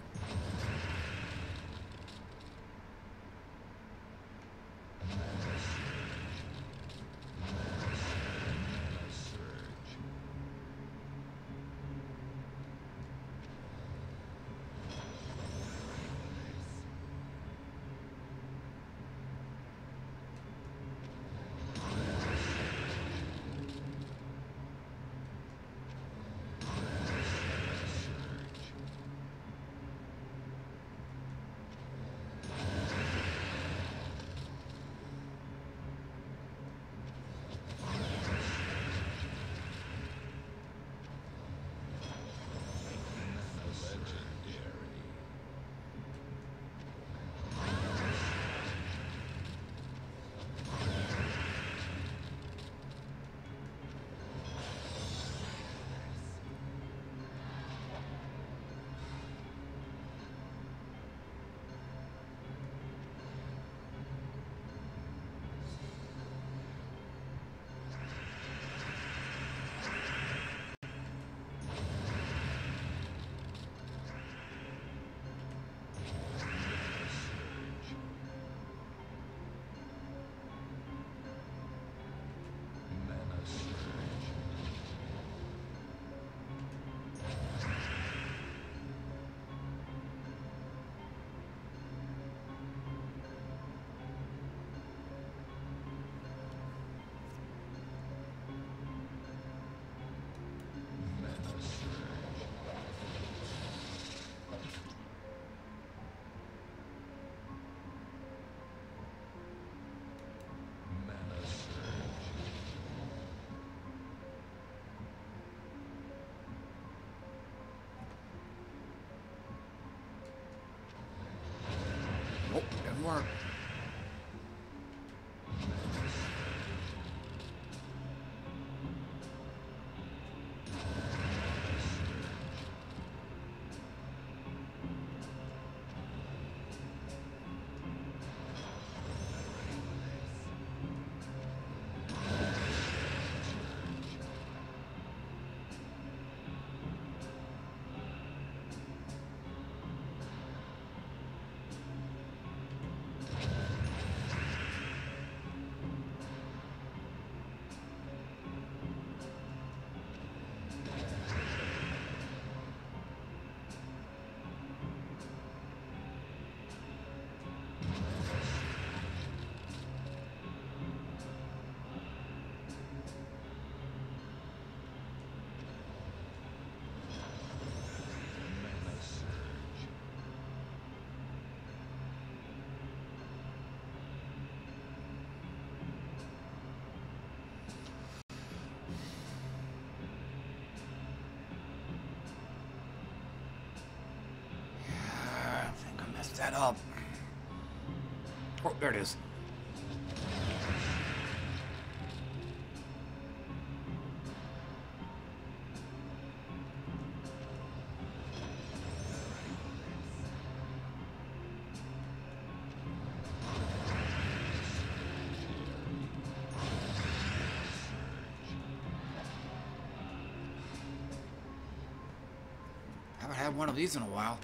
Oh, didn't work. Is that up? Oh, there it is. Haven't had one of these in a while.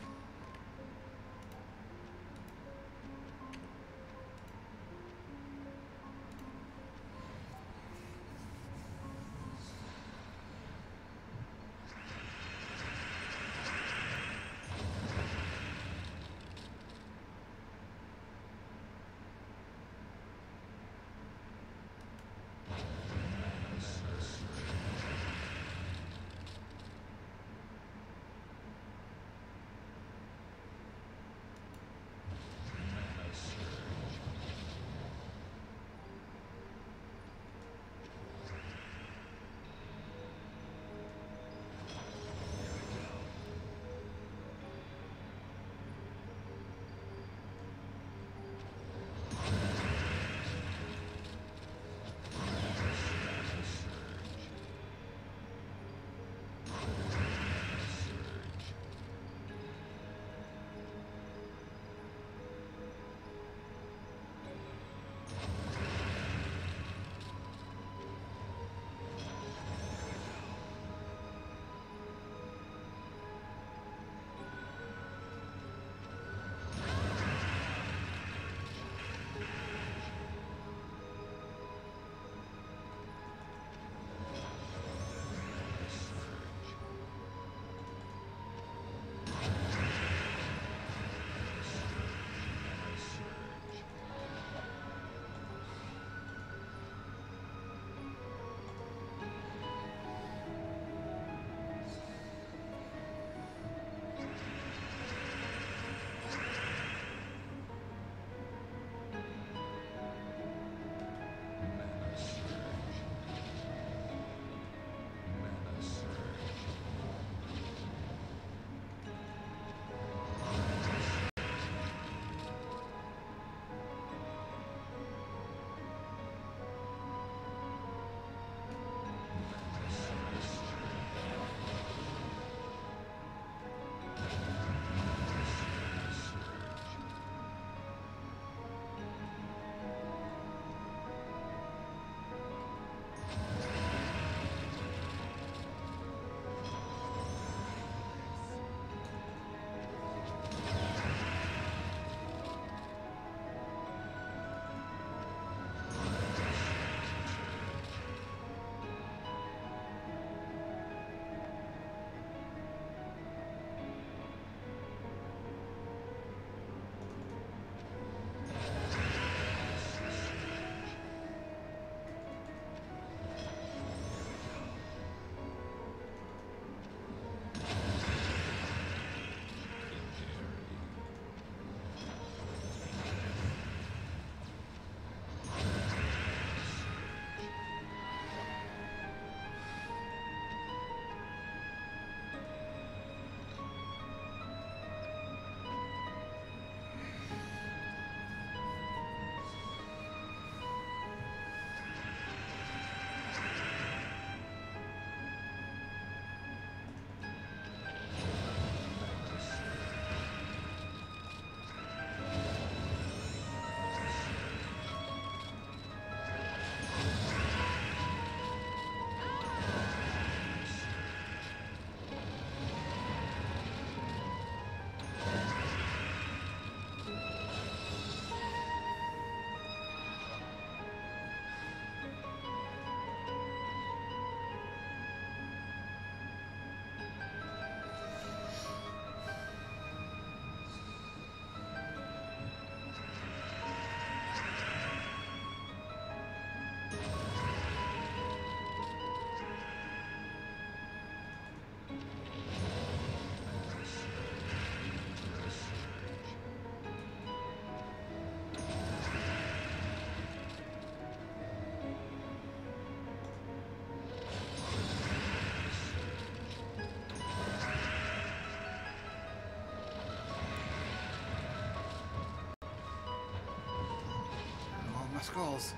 goes.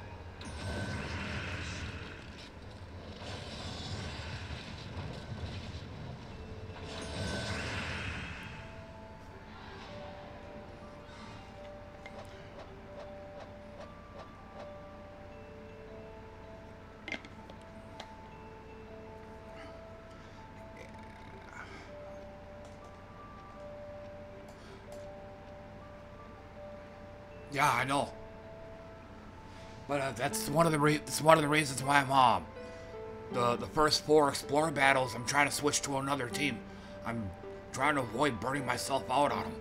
Yeah, I know. But that's one of the reasons why I'm the first 4 Explorer battles. I'm trying to switch to another team. I'm trying to avoid burning myself out on them.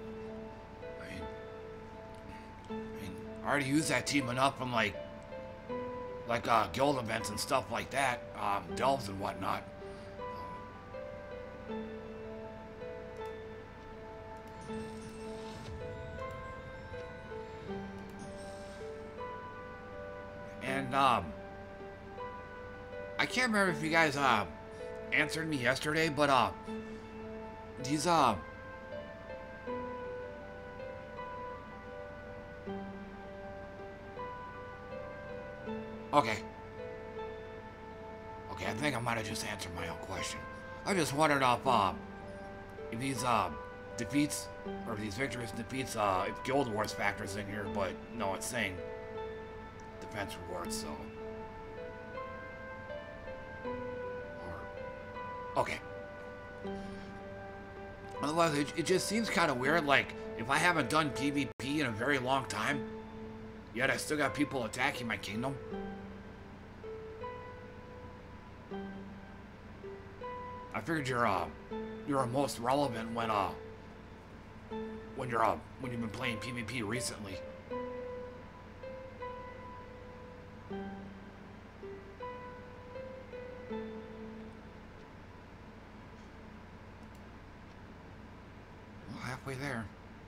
I already used that team enough from like guild events and stuff like that, delves and whatnot. And I can't remember if you guys answered me yesterday, but these okay. Okay, I think I might have just answered my own question. I just wondered if these defeats or these victories and defeats if Guild Wars factors in here, but no, it's saying defense rewards, so. Okay. Otherwise, it just seems kind of weird, like, if I haven't done PvP in a very long time, yet I still got people attacking my kingdom. I figured you're most relevant when you've been playing PvP recently. Well, halfway there.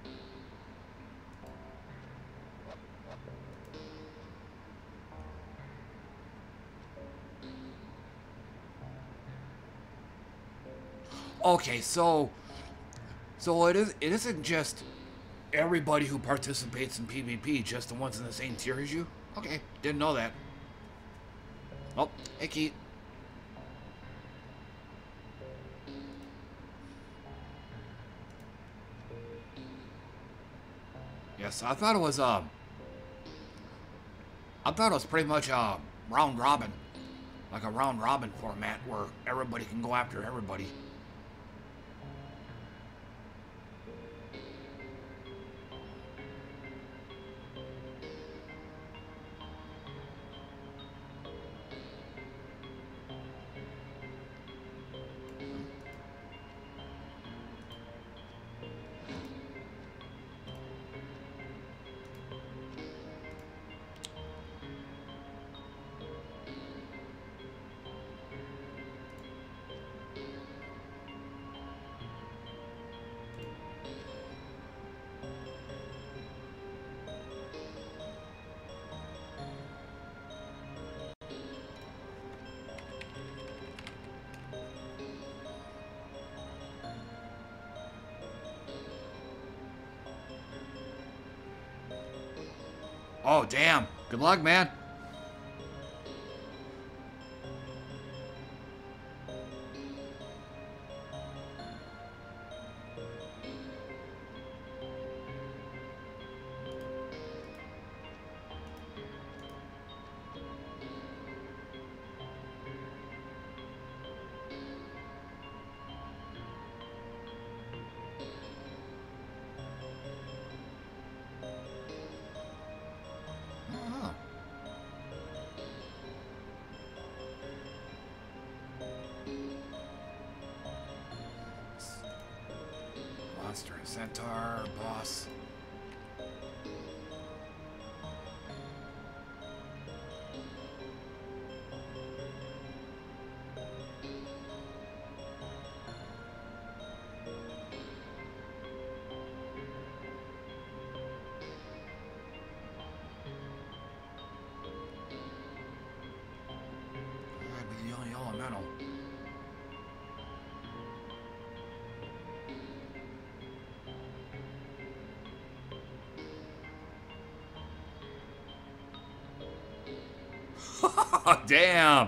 Okay, so it isn't just everybody who participates in PvP, just the ones in the same tier as you? Okay, didn't know that. Oh, hey Keith. Yes, I thought it was pretty much round robin. Like a round robin format where everybody can go after everybody. Oh, damn. Good luck, man. Monster and Centaur, boss. I'd be the only elemental. Oh, damn.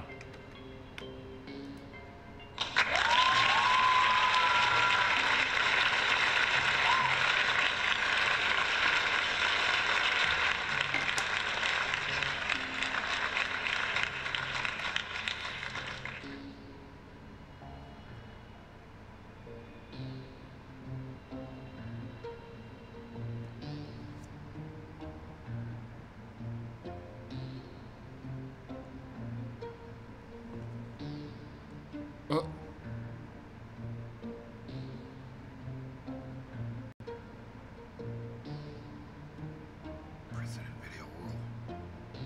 President Video World.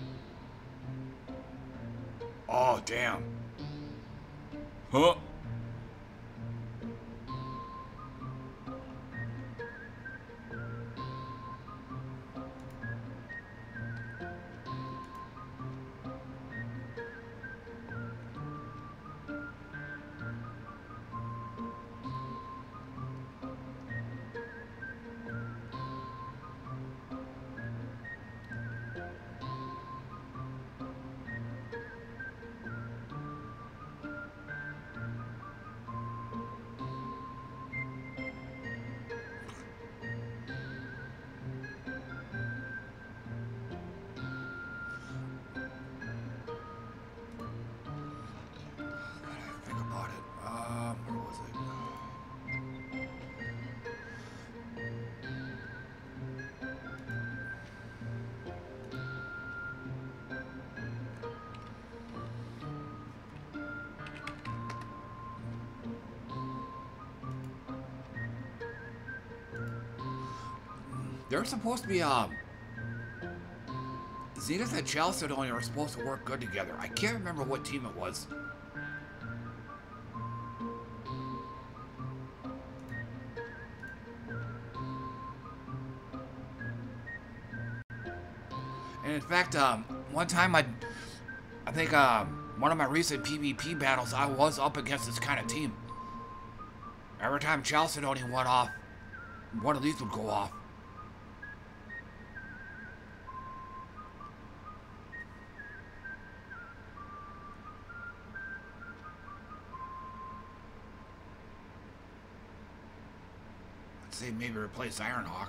Oh, damn. Huh? Think about it. Where was it? They're supposed to be, Zenith and Chalcedony are supposed to work good together. I can't remember what team it was. And in fact, one time I think, one of my recent PvP battles, I was up against this kind of team. Every time Chalcedony went off, one of these would go off. Let's say maybe replace Ironhawk.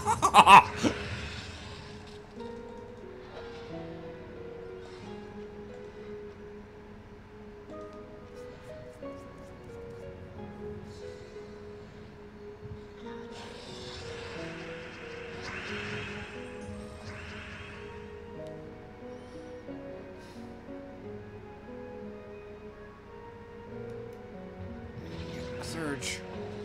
Surge.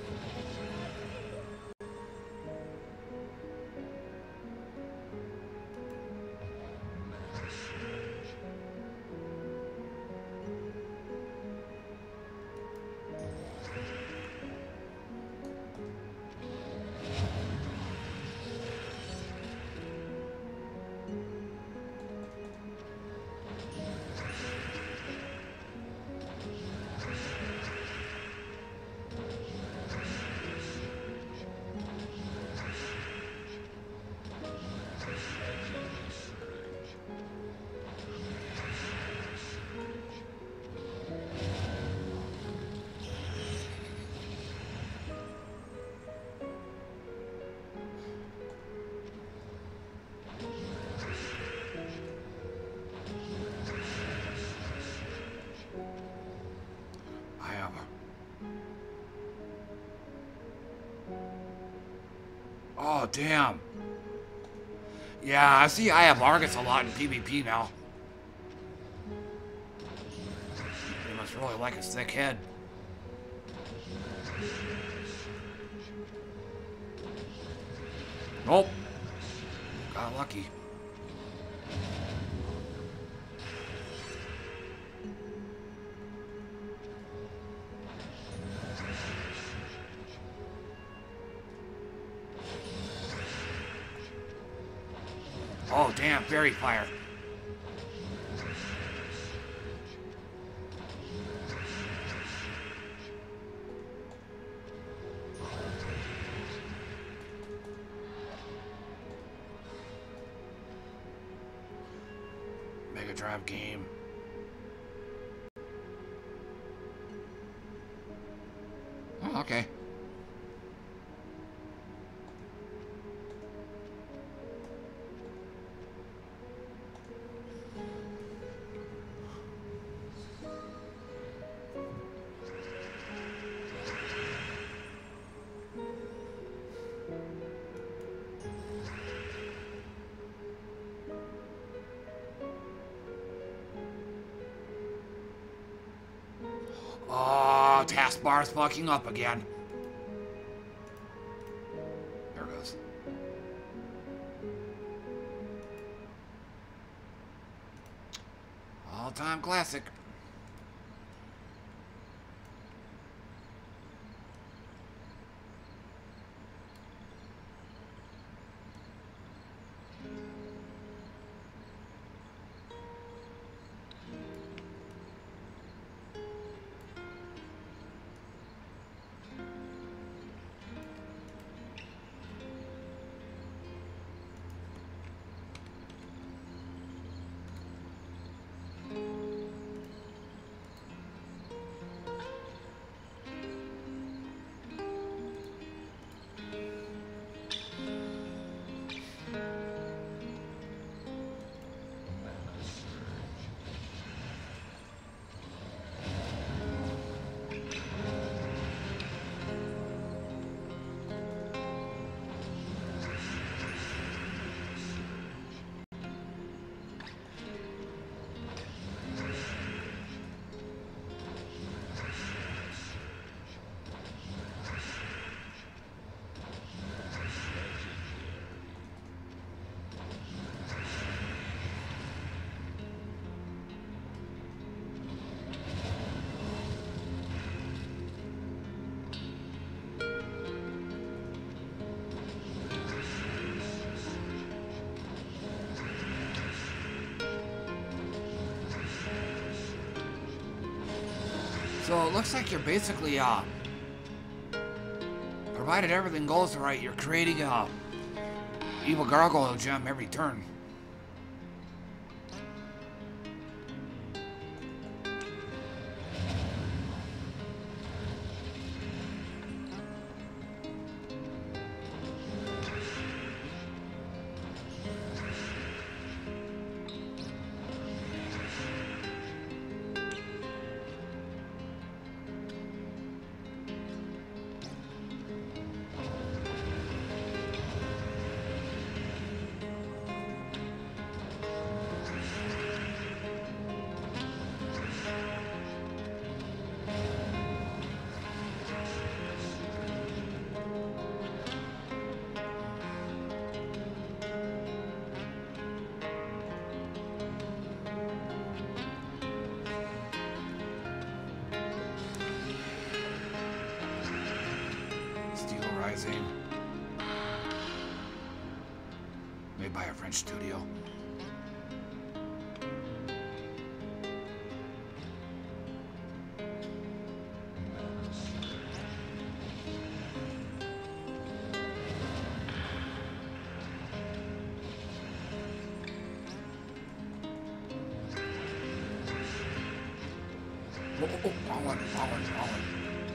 Oh, damn. Yeah, I see I have Argus a lot in PvP now. He must really like his thick head. Nope. Got lucky. Oh, damn, fairy fire. Mega Drive game. Oh, okay. Oh, taskbar's fucking up again. There it goes. All-time classic. So it looks like you're basically, provided everything goes right, you're creating a evil gargoyle gem every turn. magazine. Made by a French studio. Oh, wrong one, wrong one, wrong one.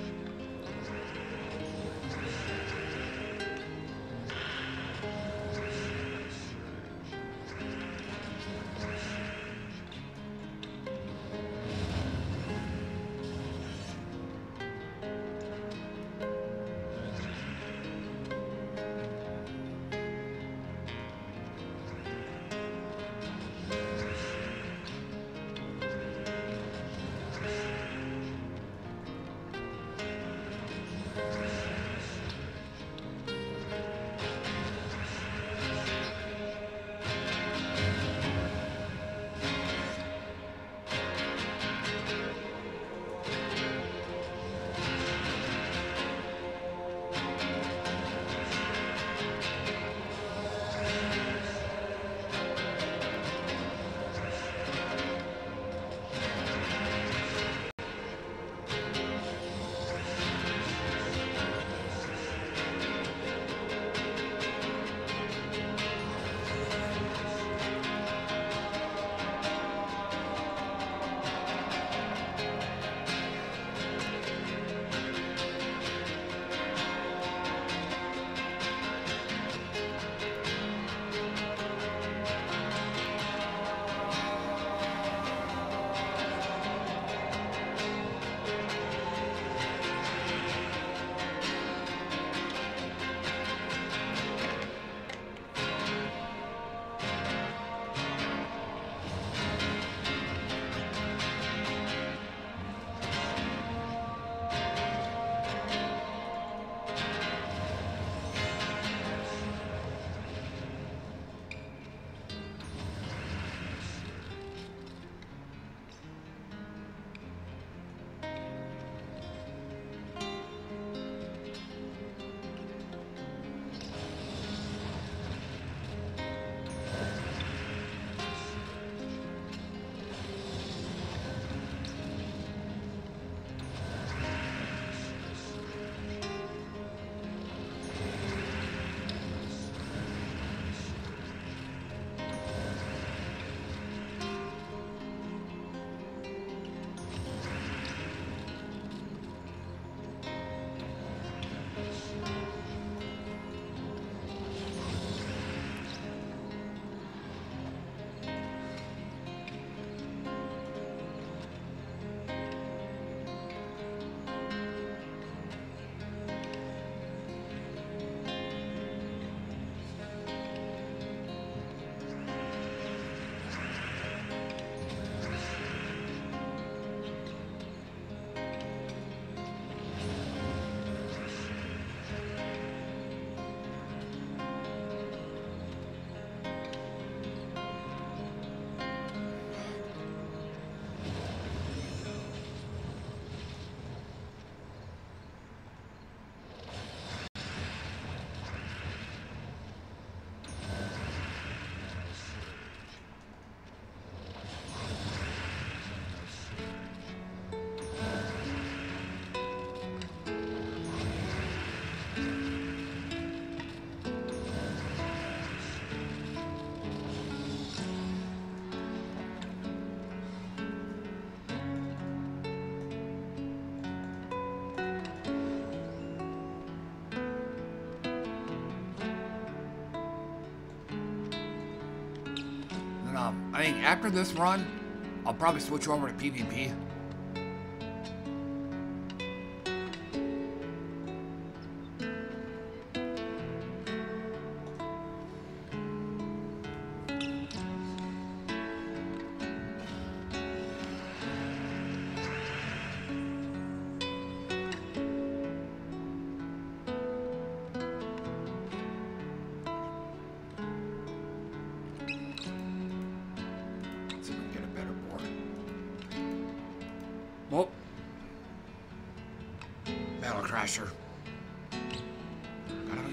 I think after this run, I'll probably switch over to PvP.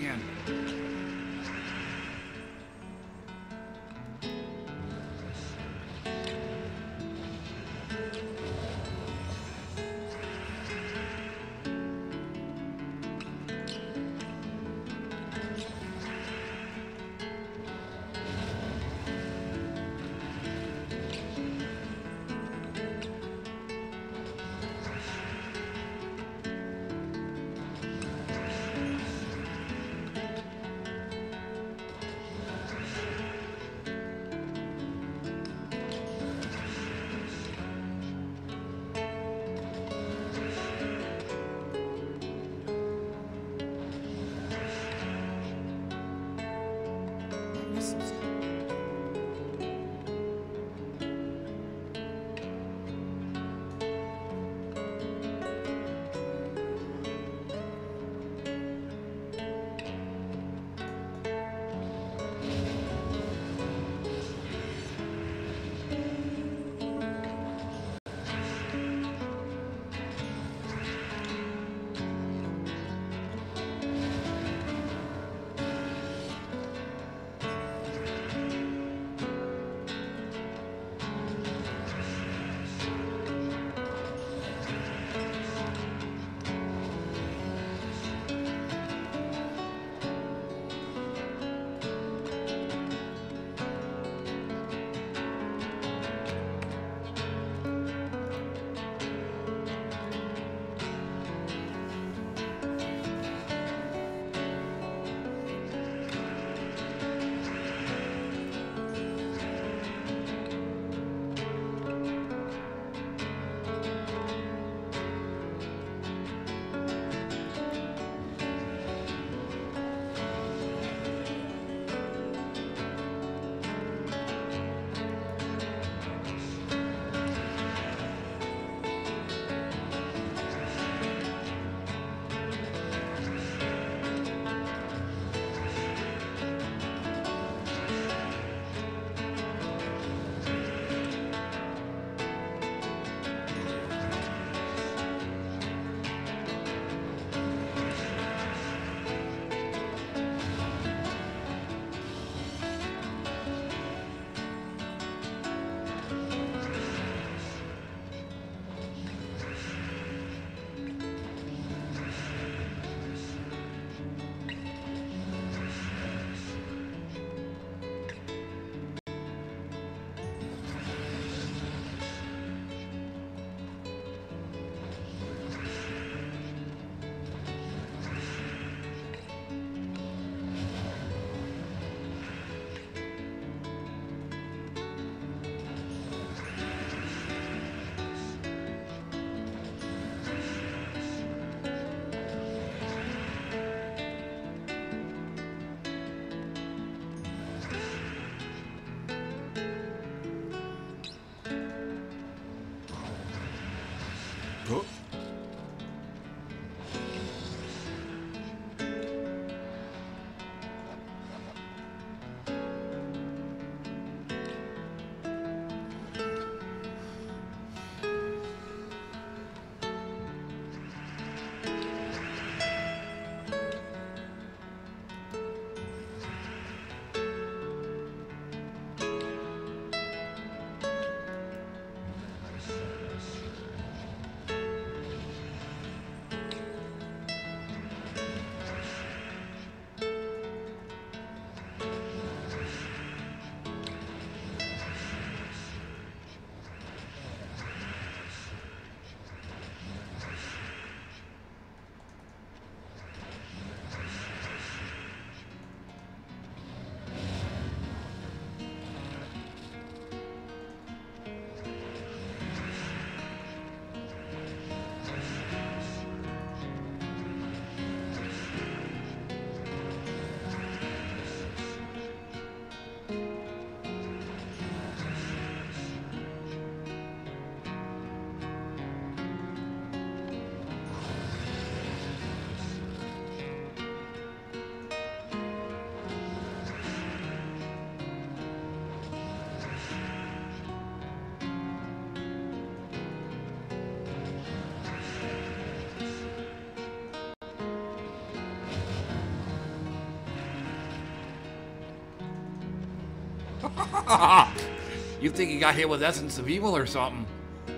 again. Oh. You think he got hit with Essence of Evil or something?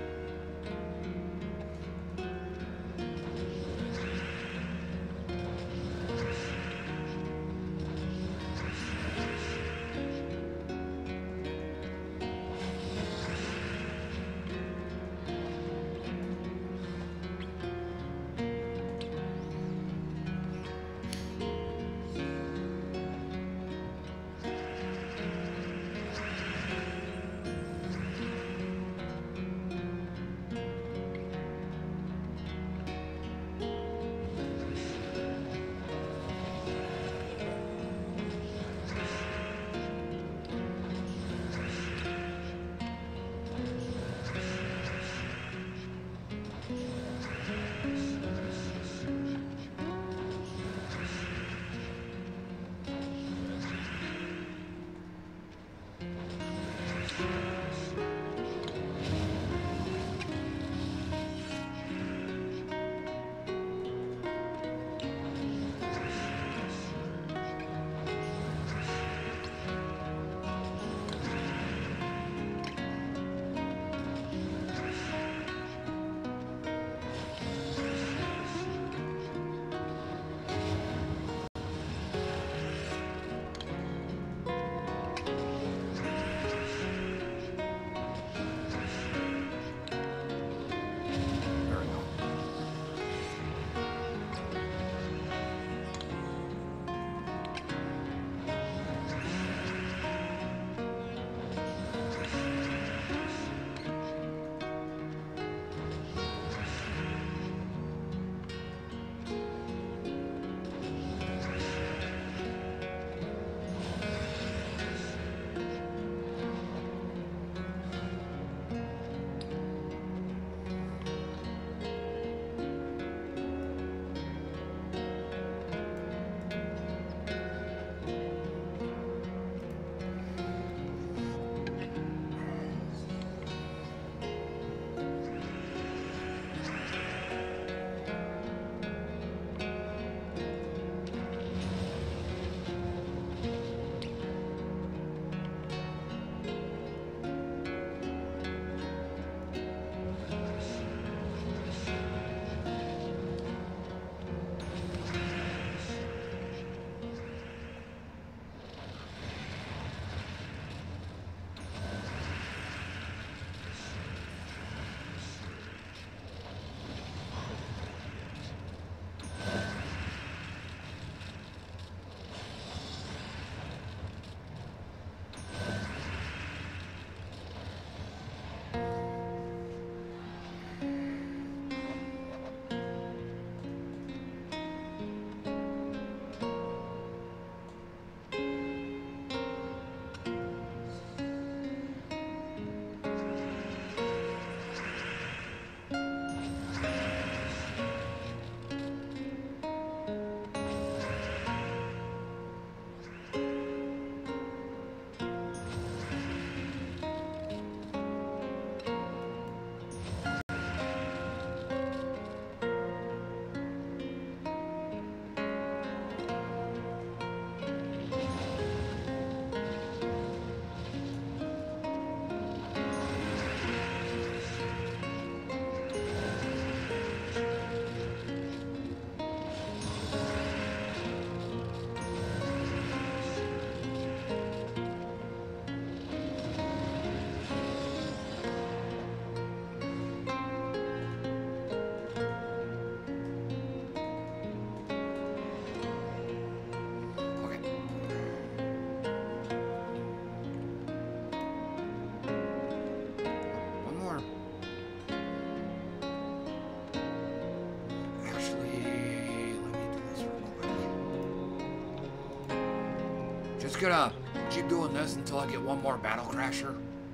Just gonna keep doing this until I get one more battle crasher.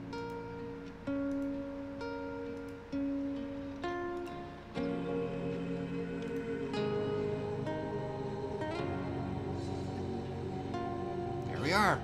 Here we are.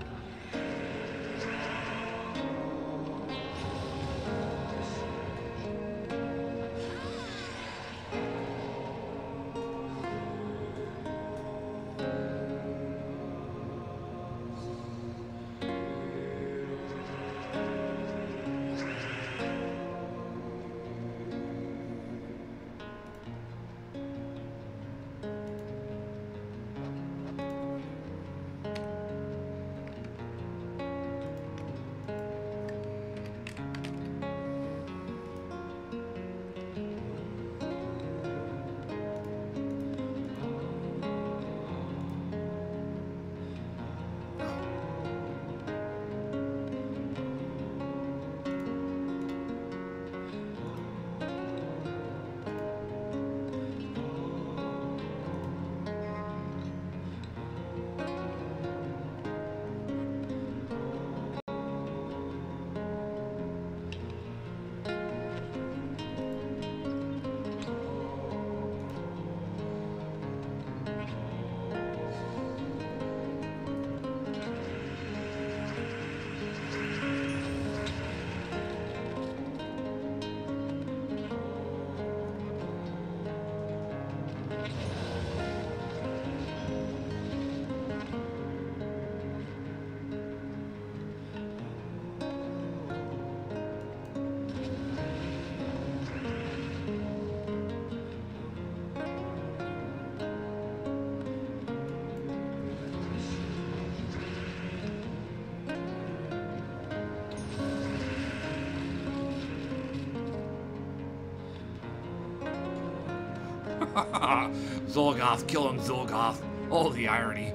Zolgoth killing Zolgoth. Oh, the irony.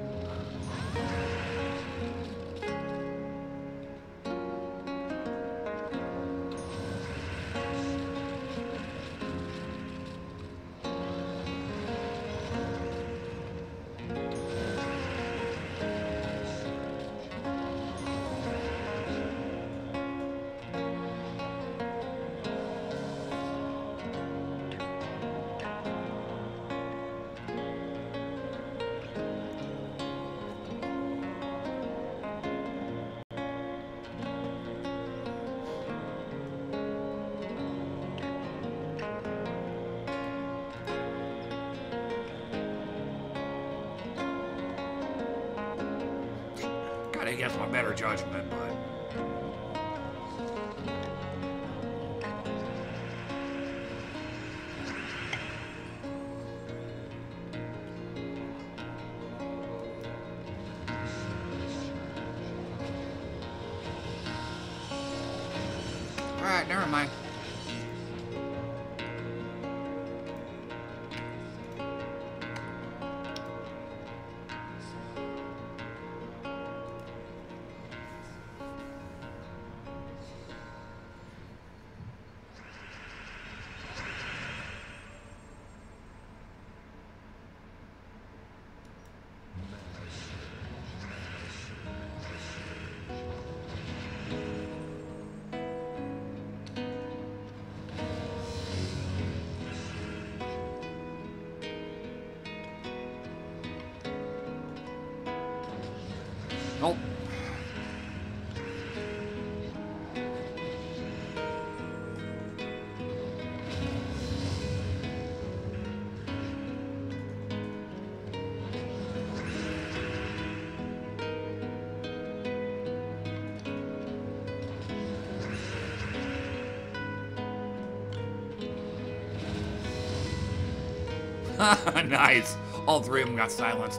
Against my better judgment, but all right, never mind. Nope. Nice. All three of them got silenced.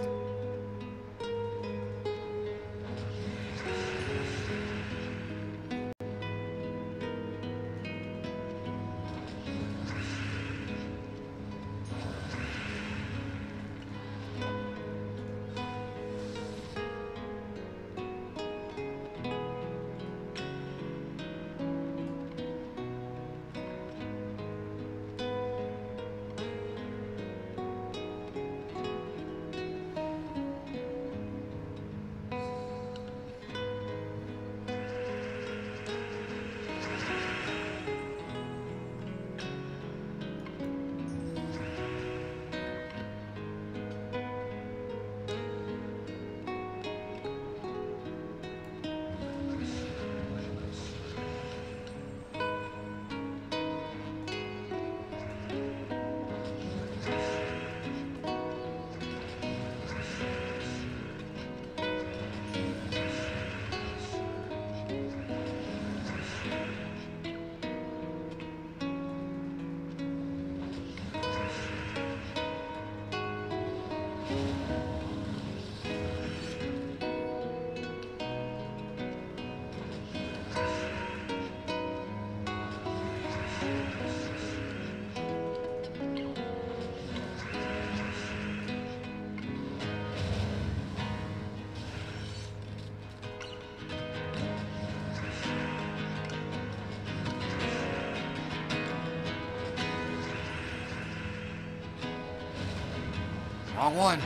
Wrong one.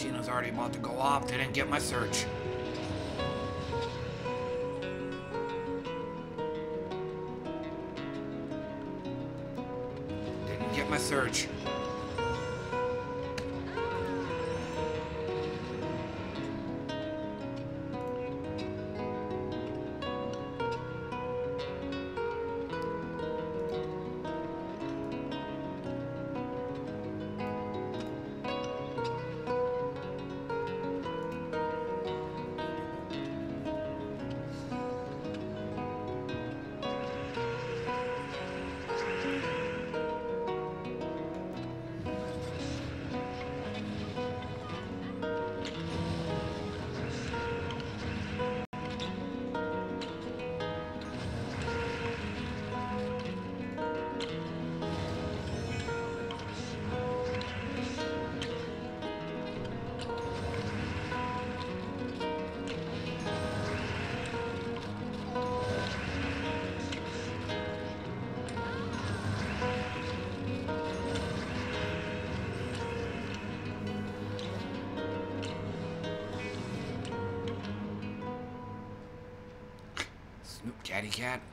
Tina's already about to go off. Didn't get my search. Didn't get my search. Snoop Catty Cat.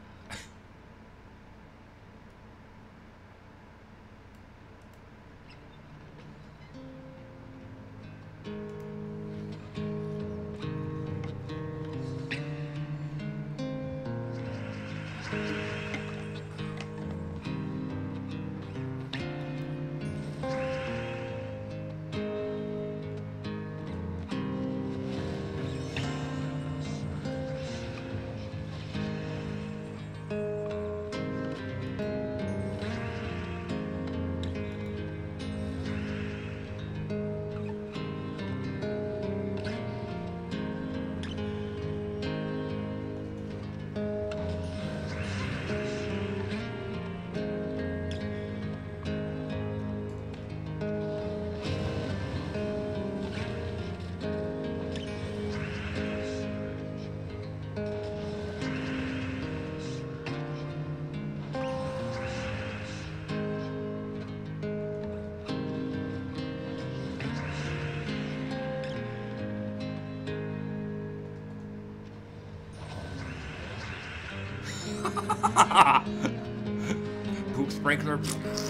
Poop sprinkler.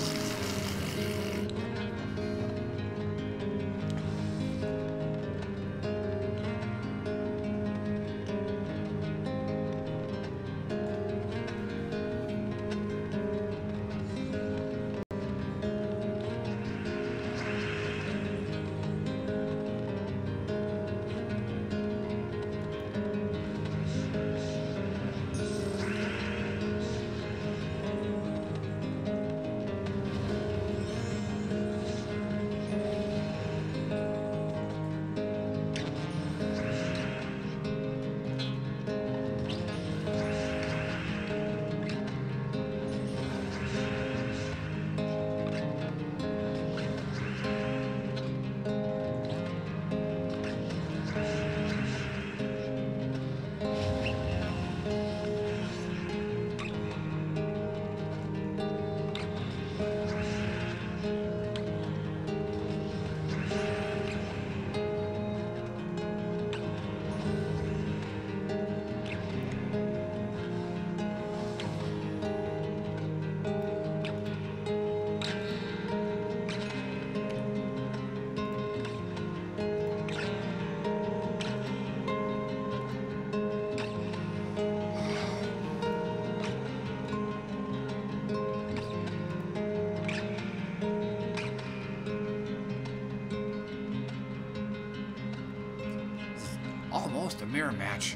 Almost a mirror match.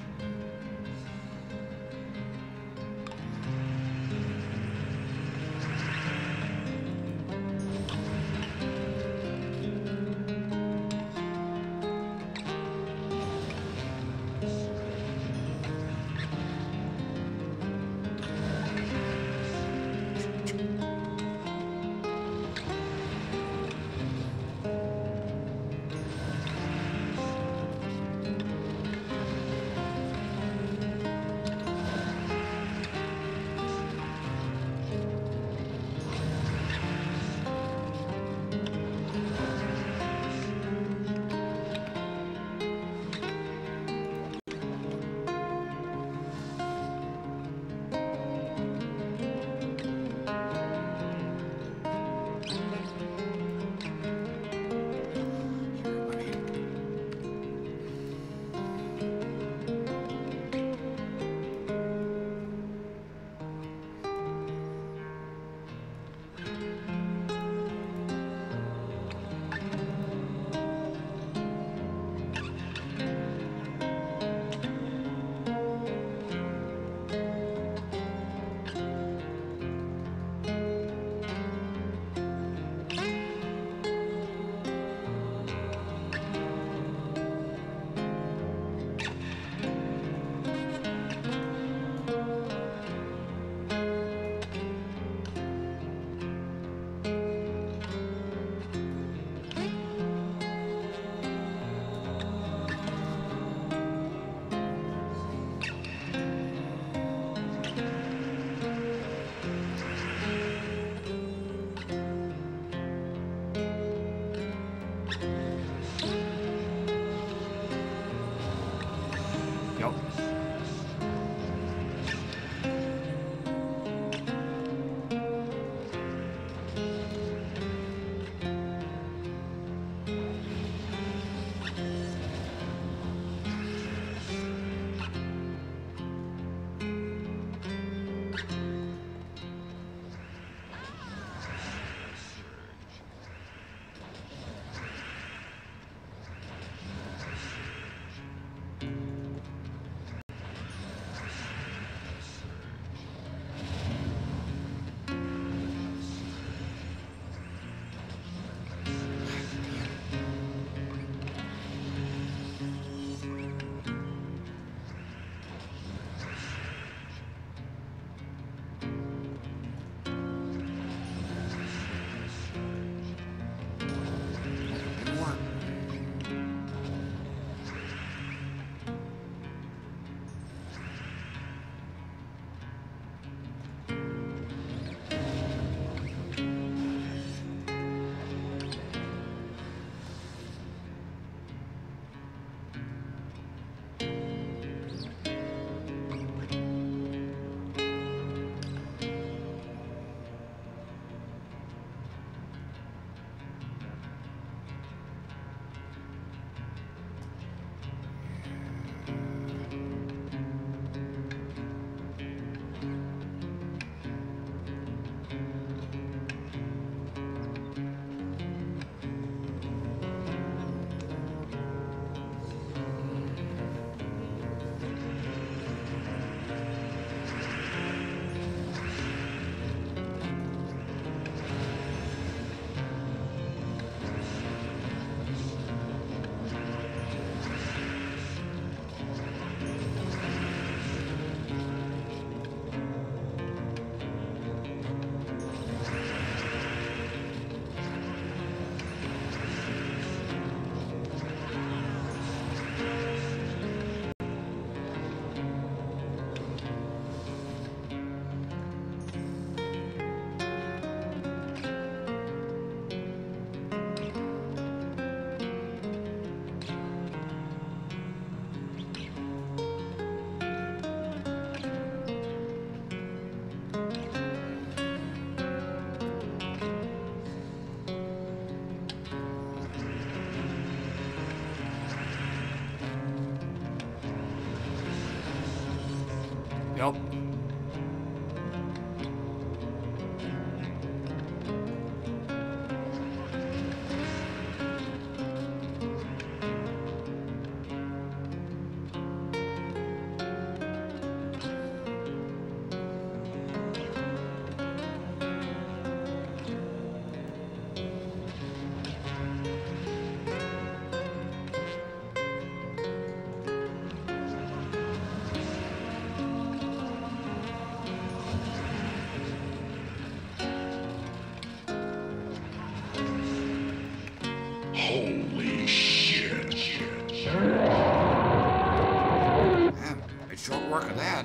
Nope. Holy shit. Man, made short work of that.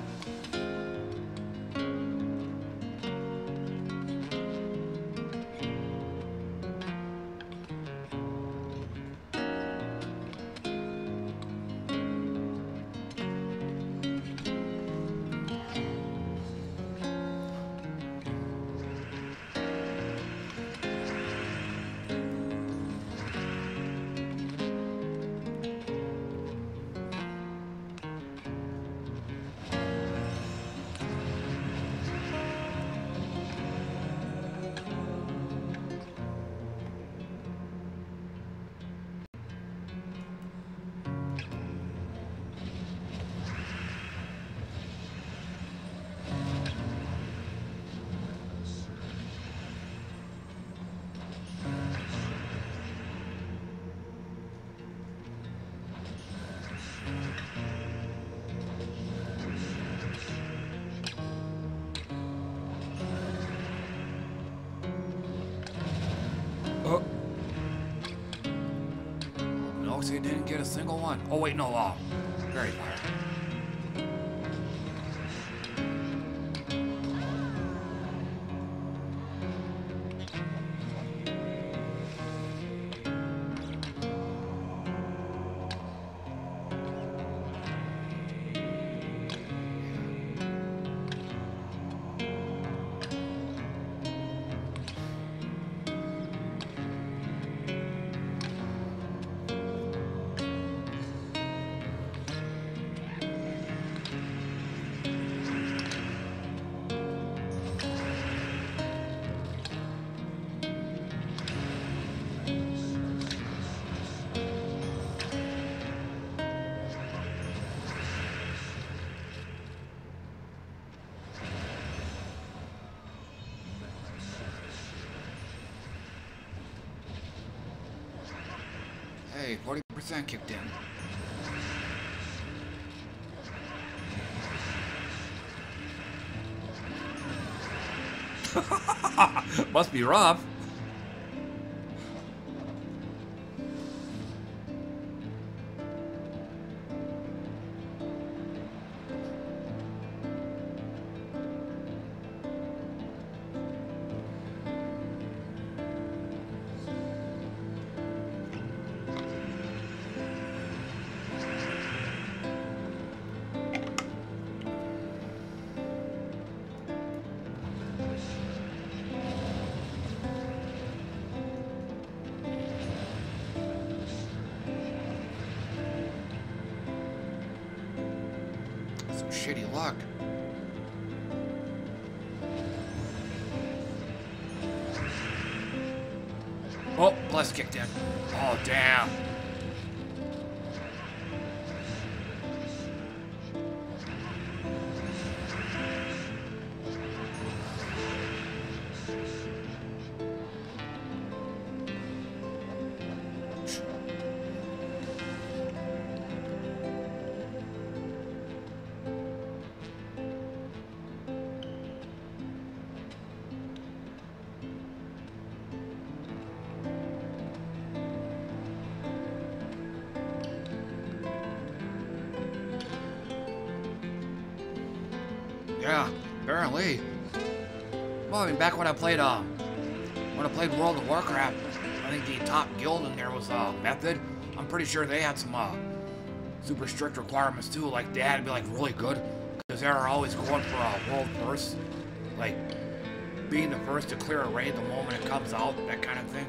Oh. No, so you didn't get a single one. Oh, wait, no, very far. Hey, 40% kicked in. Must be rough. Some shitty luck. Oh, plus kicked in. Oh, damn. Yeah, apparently. Well, I mean, back when I played World of Warcraft, I think the top guild in there was Method. I'm pretty sure they had some super strict requirements too. Like they had to be like really good, because they were always going for world first, like being the first to clear a raid the moment it comes out, that kind of thing.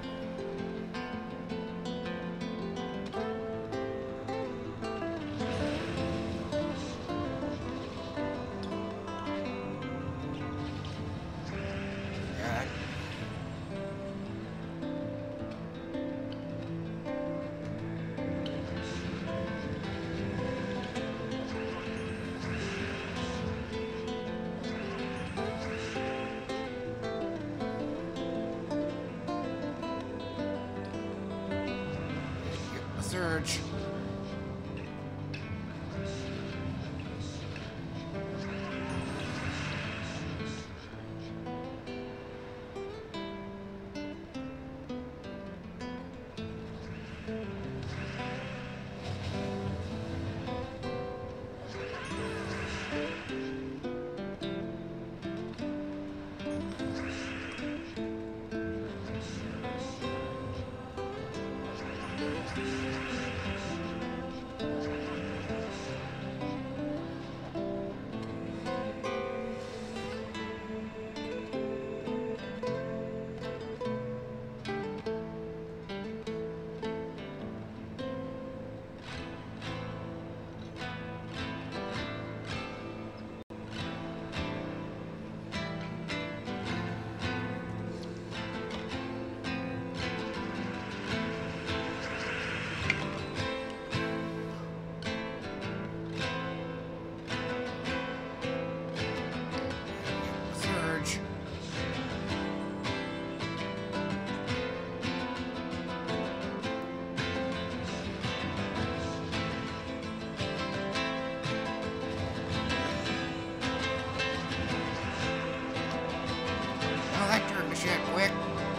Surge. Surge. Oh, that turned the shit quick.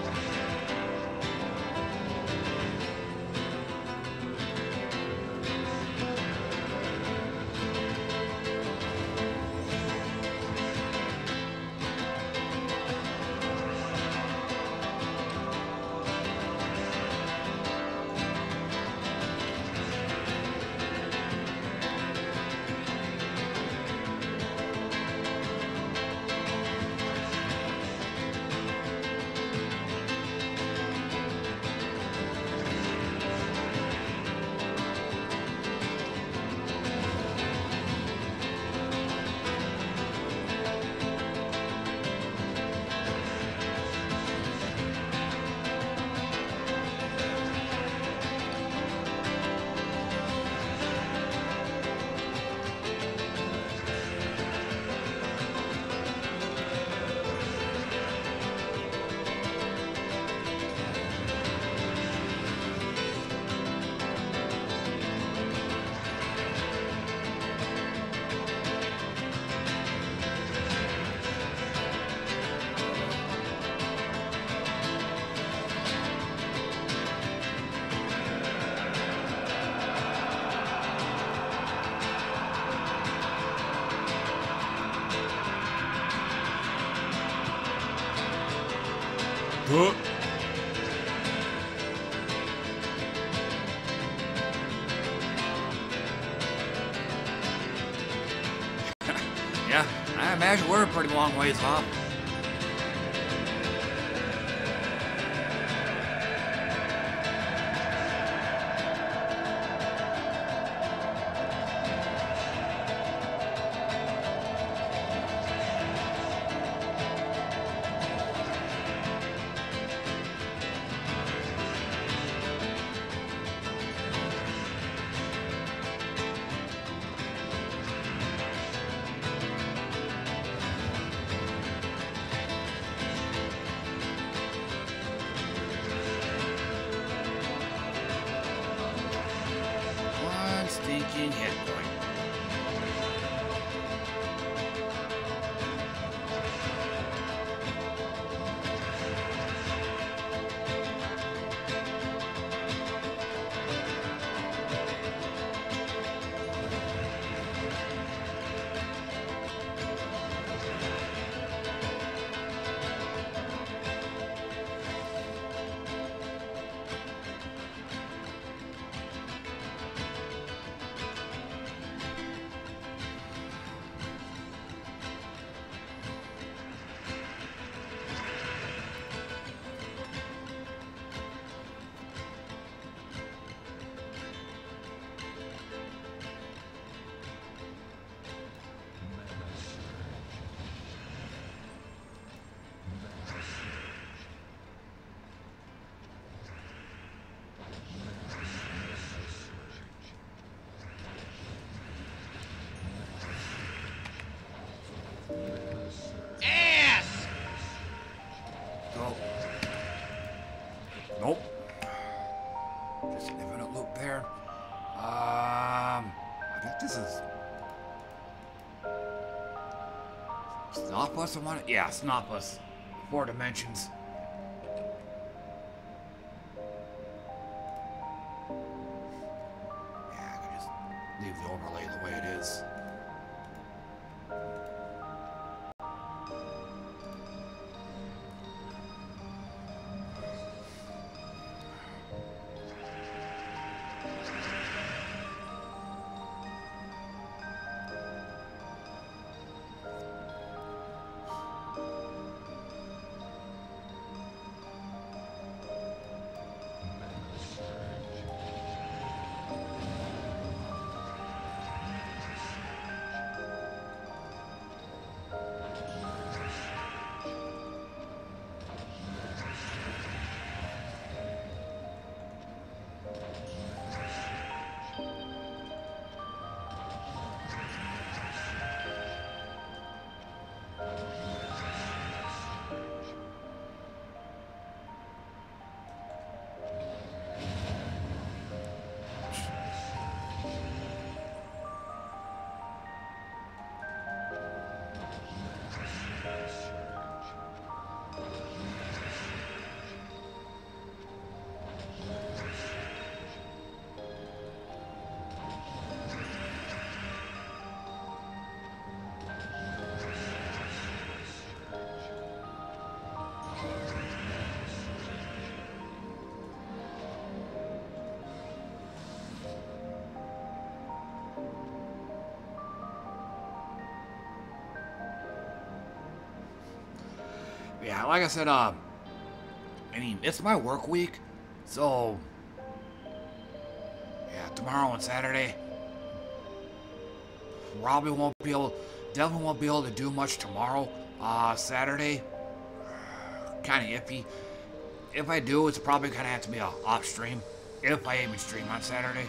Huh? Yeah, I imagine we're a pretty long ways off. One stinking hit point. Nope. Just infinite loop there. I think this is Snopus. I want it. Yeah, Snopus. 4 dimensions. Yeah, I can just leave the overlay the way it is. Yeah, like I said, I mean, it's my work week, so yeah, tomorrow and Saturday, definitely won't be able to do much tomorrow. Saturday, kind of iffy. If I do, it's probably gonna have to be a off stream, if I even stream on Saturday.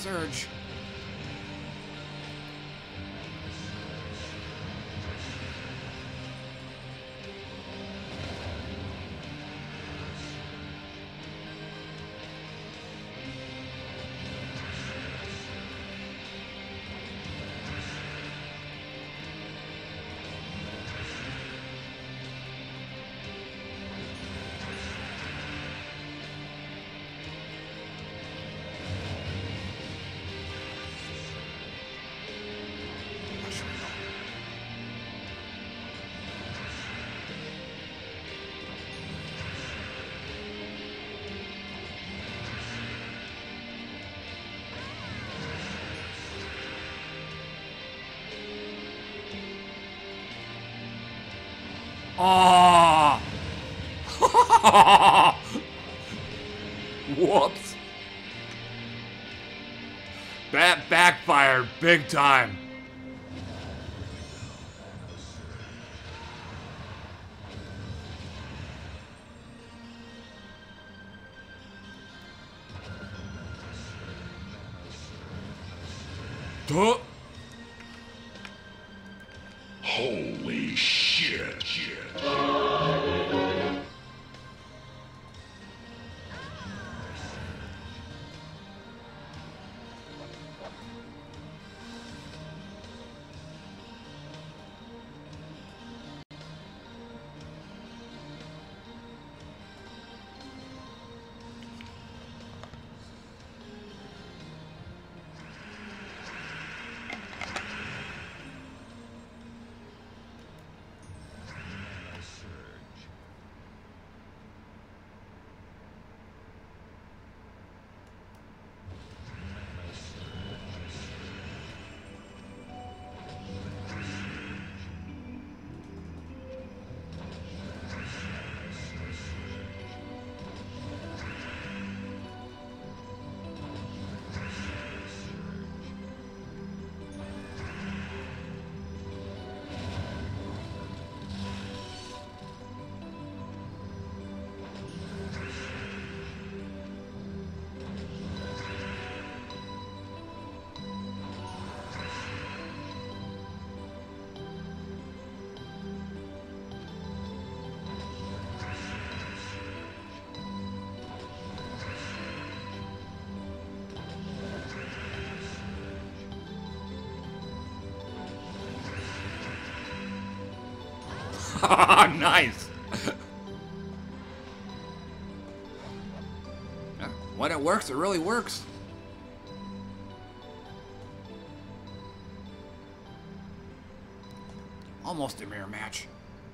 surge. Oh! Whoops. That backfired big time. Duh. Holy shit. Nice. When it works, it really works. Almost a mirror match.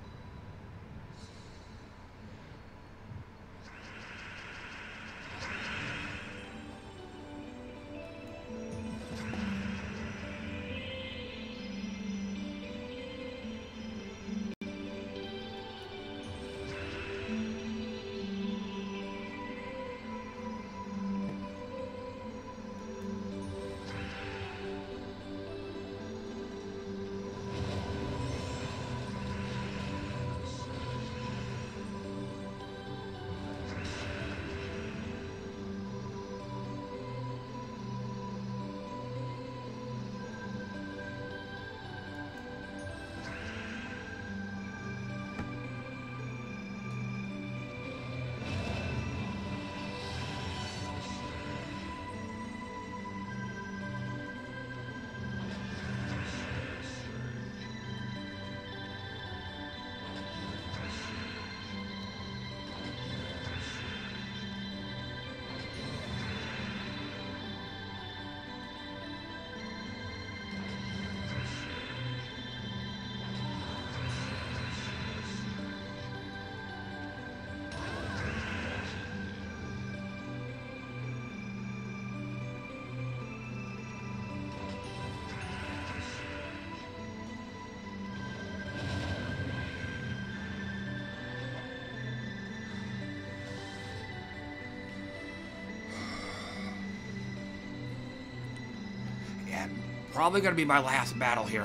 Probably gonna be my last battle here.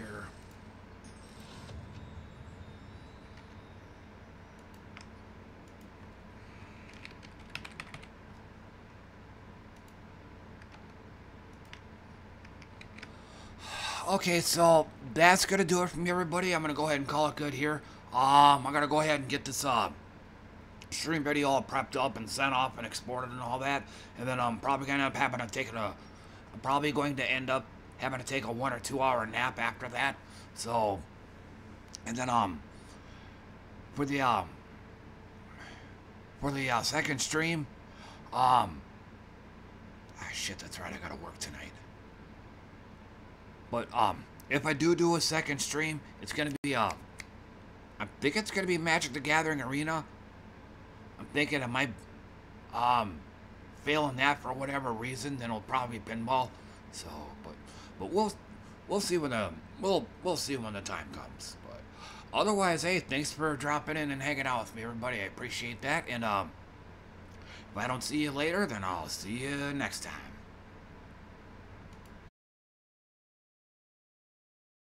here. Okay, so that's gonna do it from me, everybody. I'm gonna go ahead and call it good here. I'm gonna go ahead and get this stream video all prepped up and sent off and exported and all that, and then I'm probably gonna end up having to take I'm probably going to end up having to take a 1 or 2 hour nap after that. So, and then for the second stream, shit, that's right, I gotta work tonight. But if I do a second stream, it's gonna be I think it's gonna be Magic the Gathering Arena. I'm thinking I might fail in that for whatever reason, then it'll probably be pinball. So, but we'll see when we'll see when the time comes. But otherwise, hey, thanks for dropping in and hanging out with me, everybody. I appreciate that. And if I don't see you later, then I'll see you next time.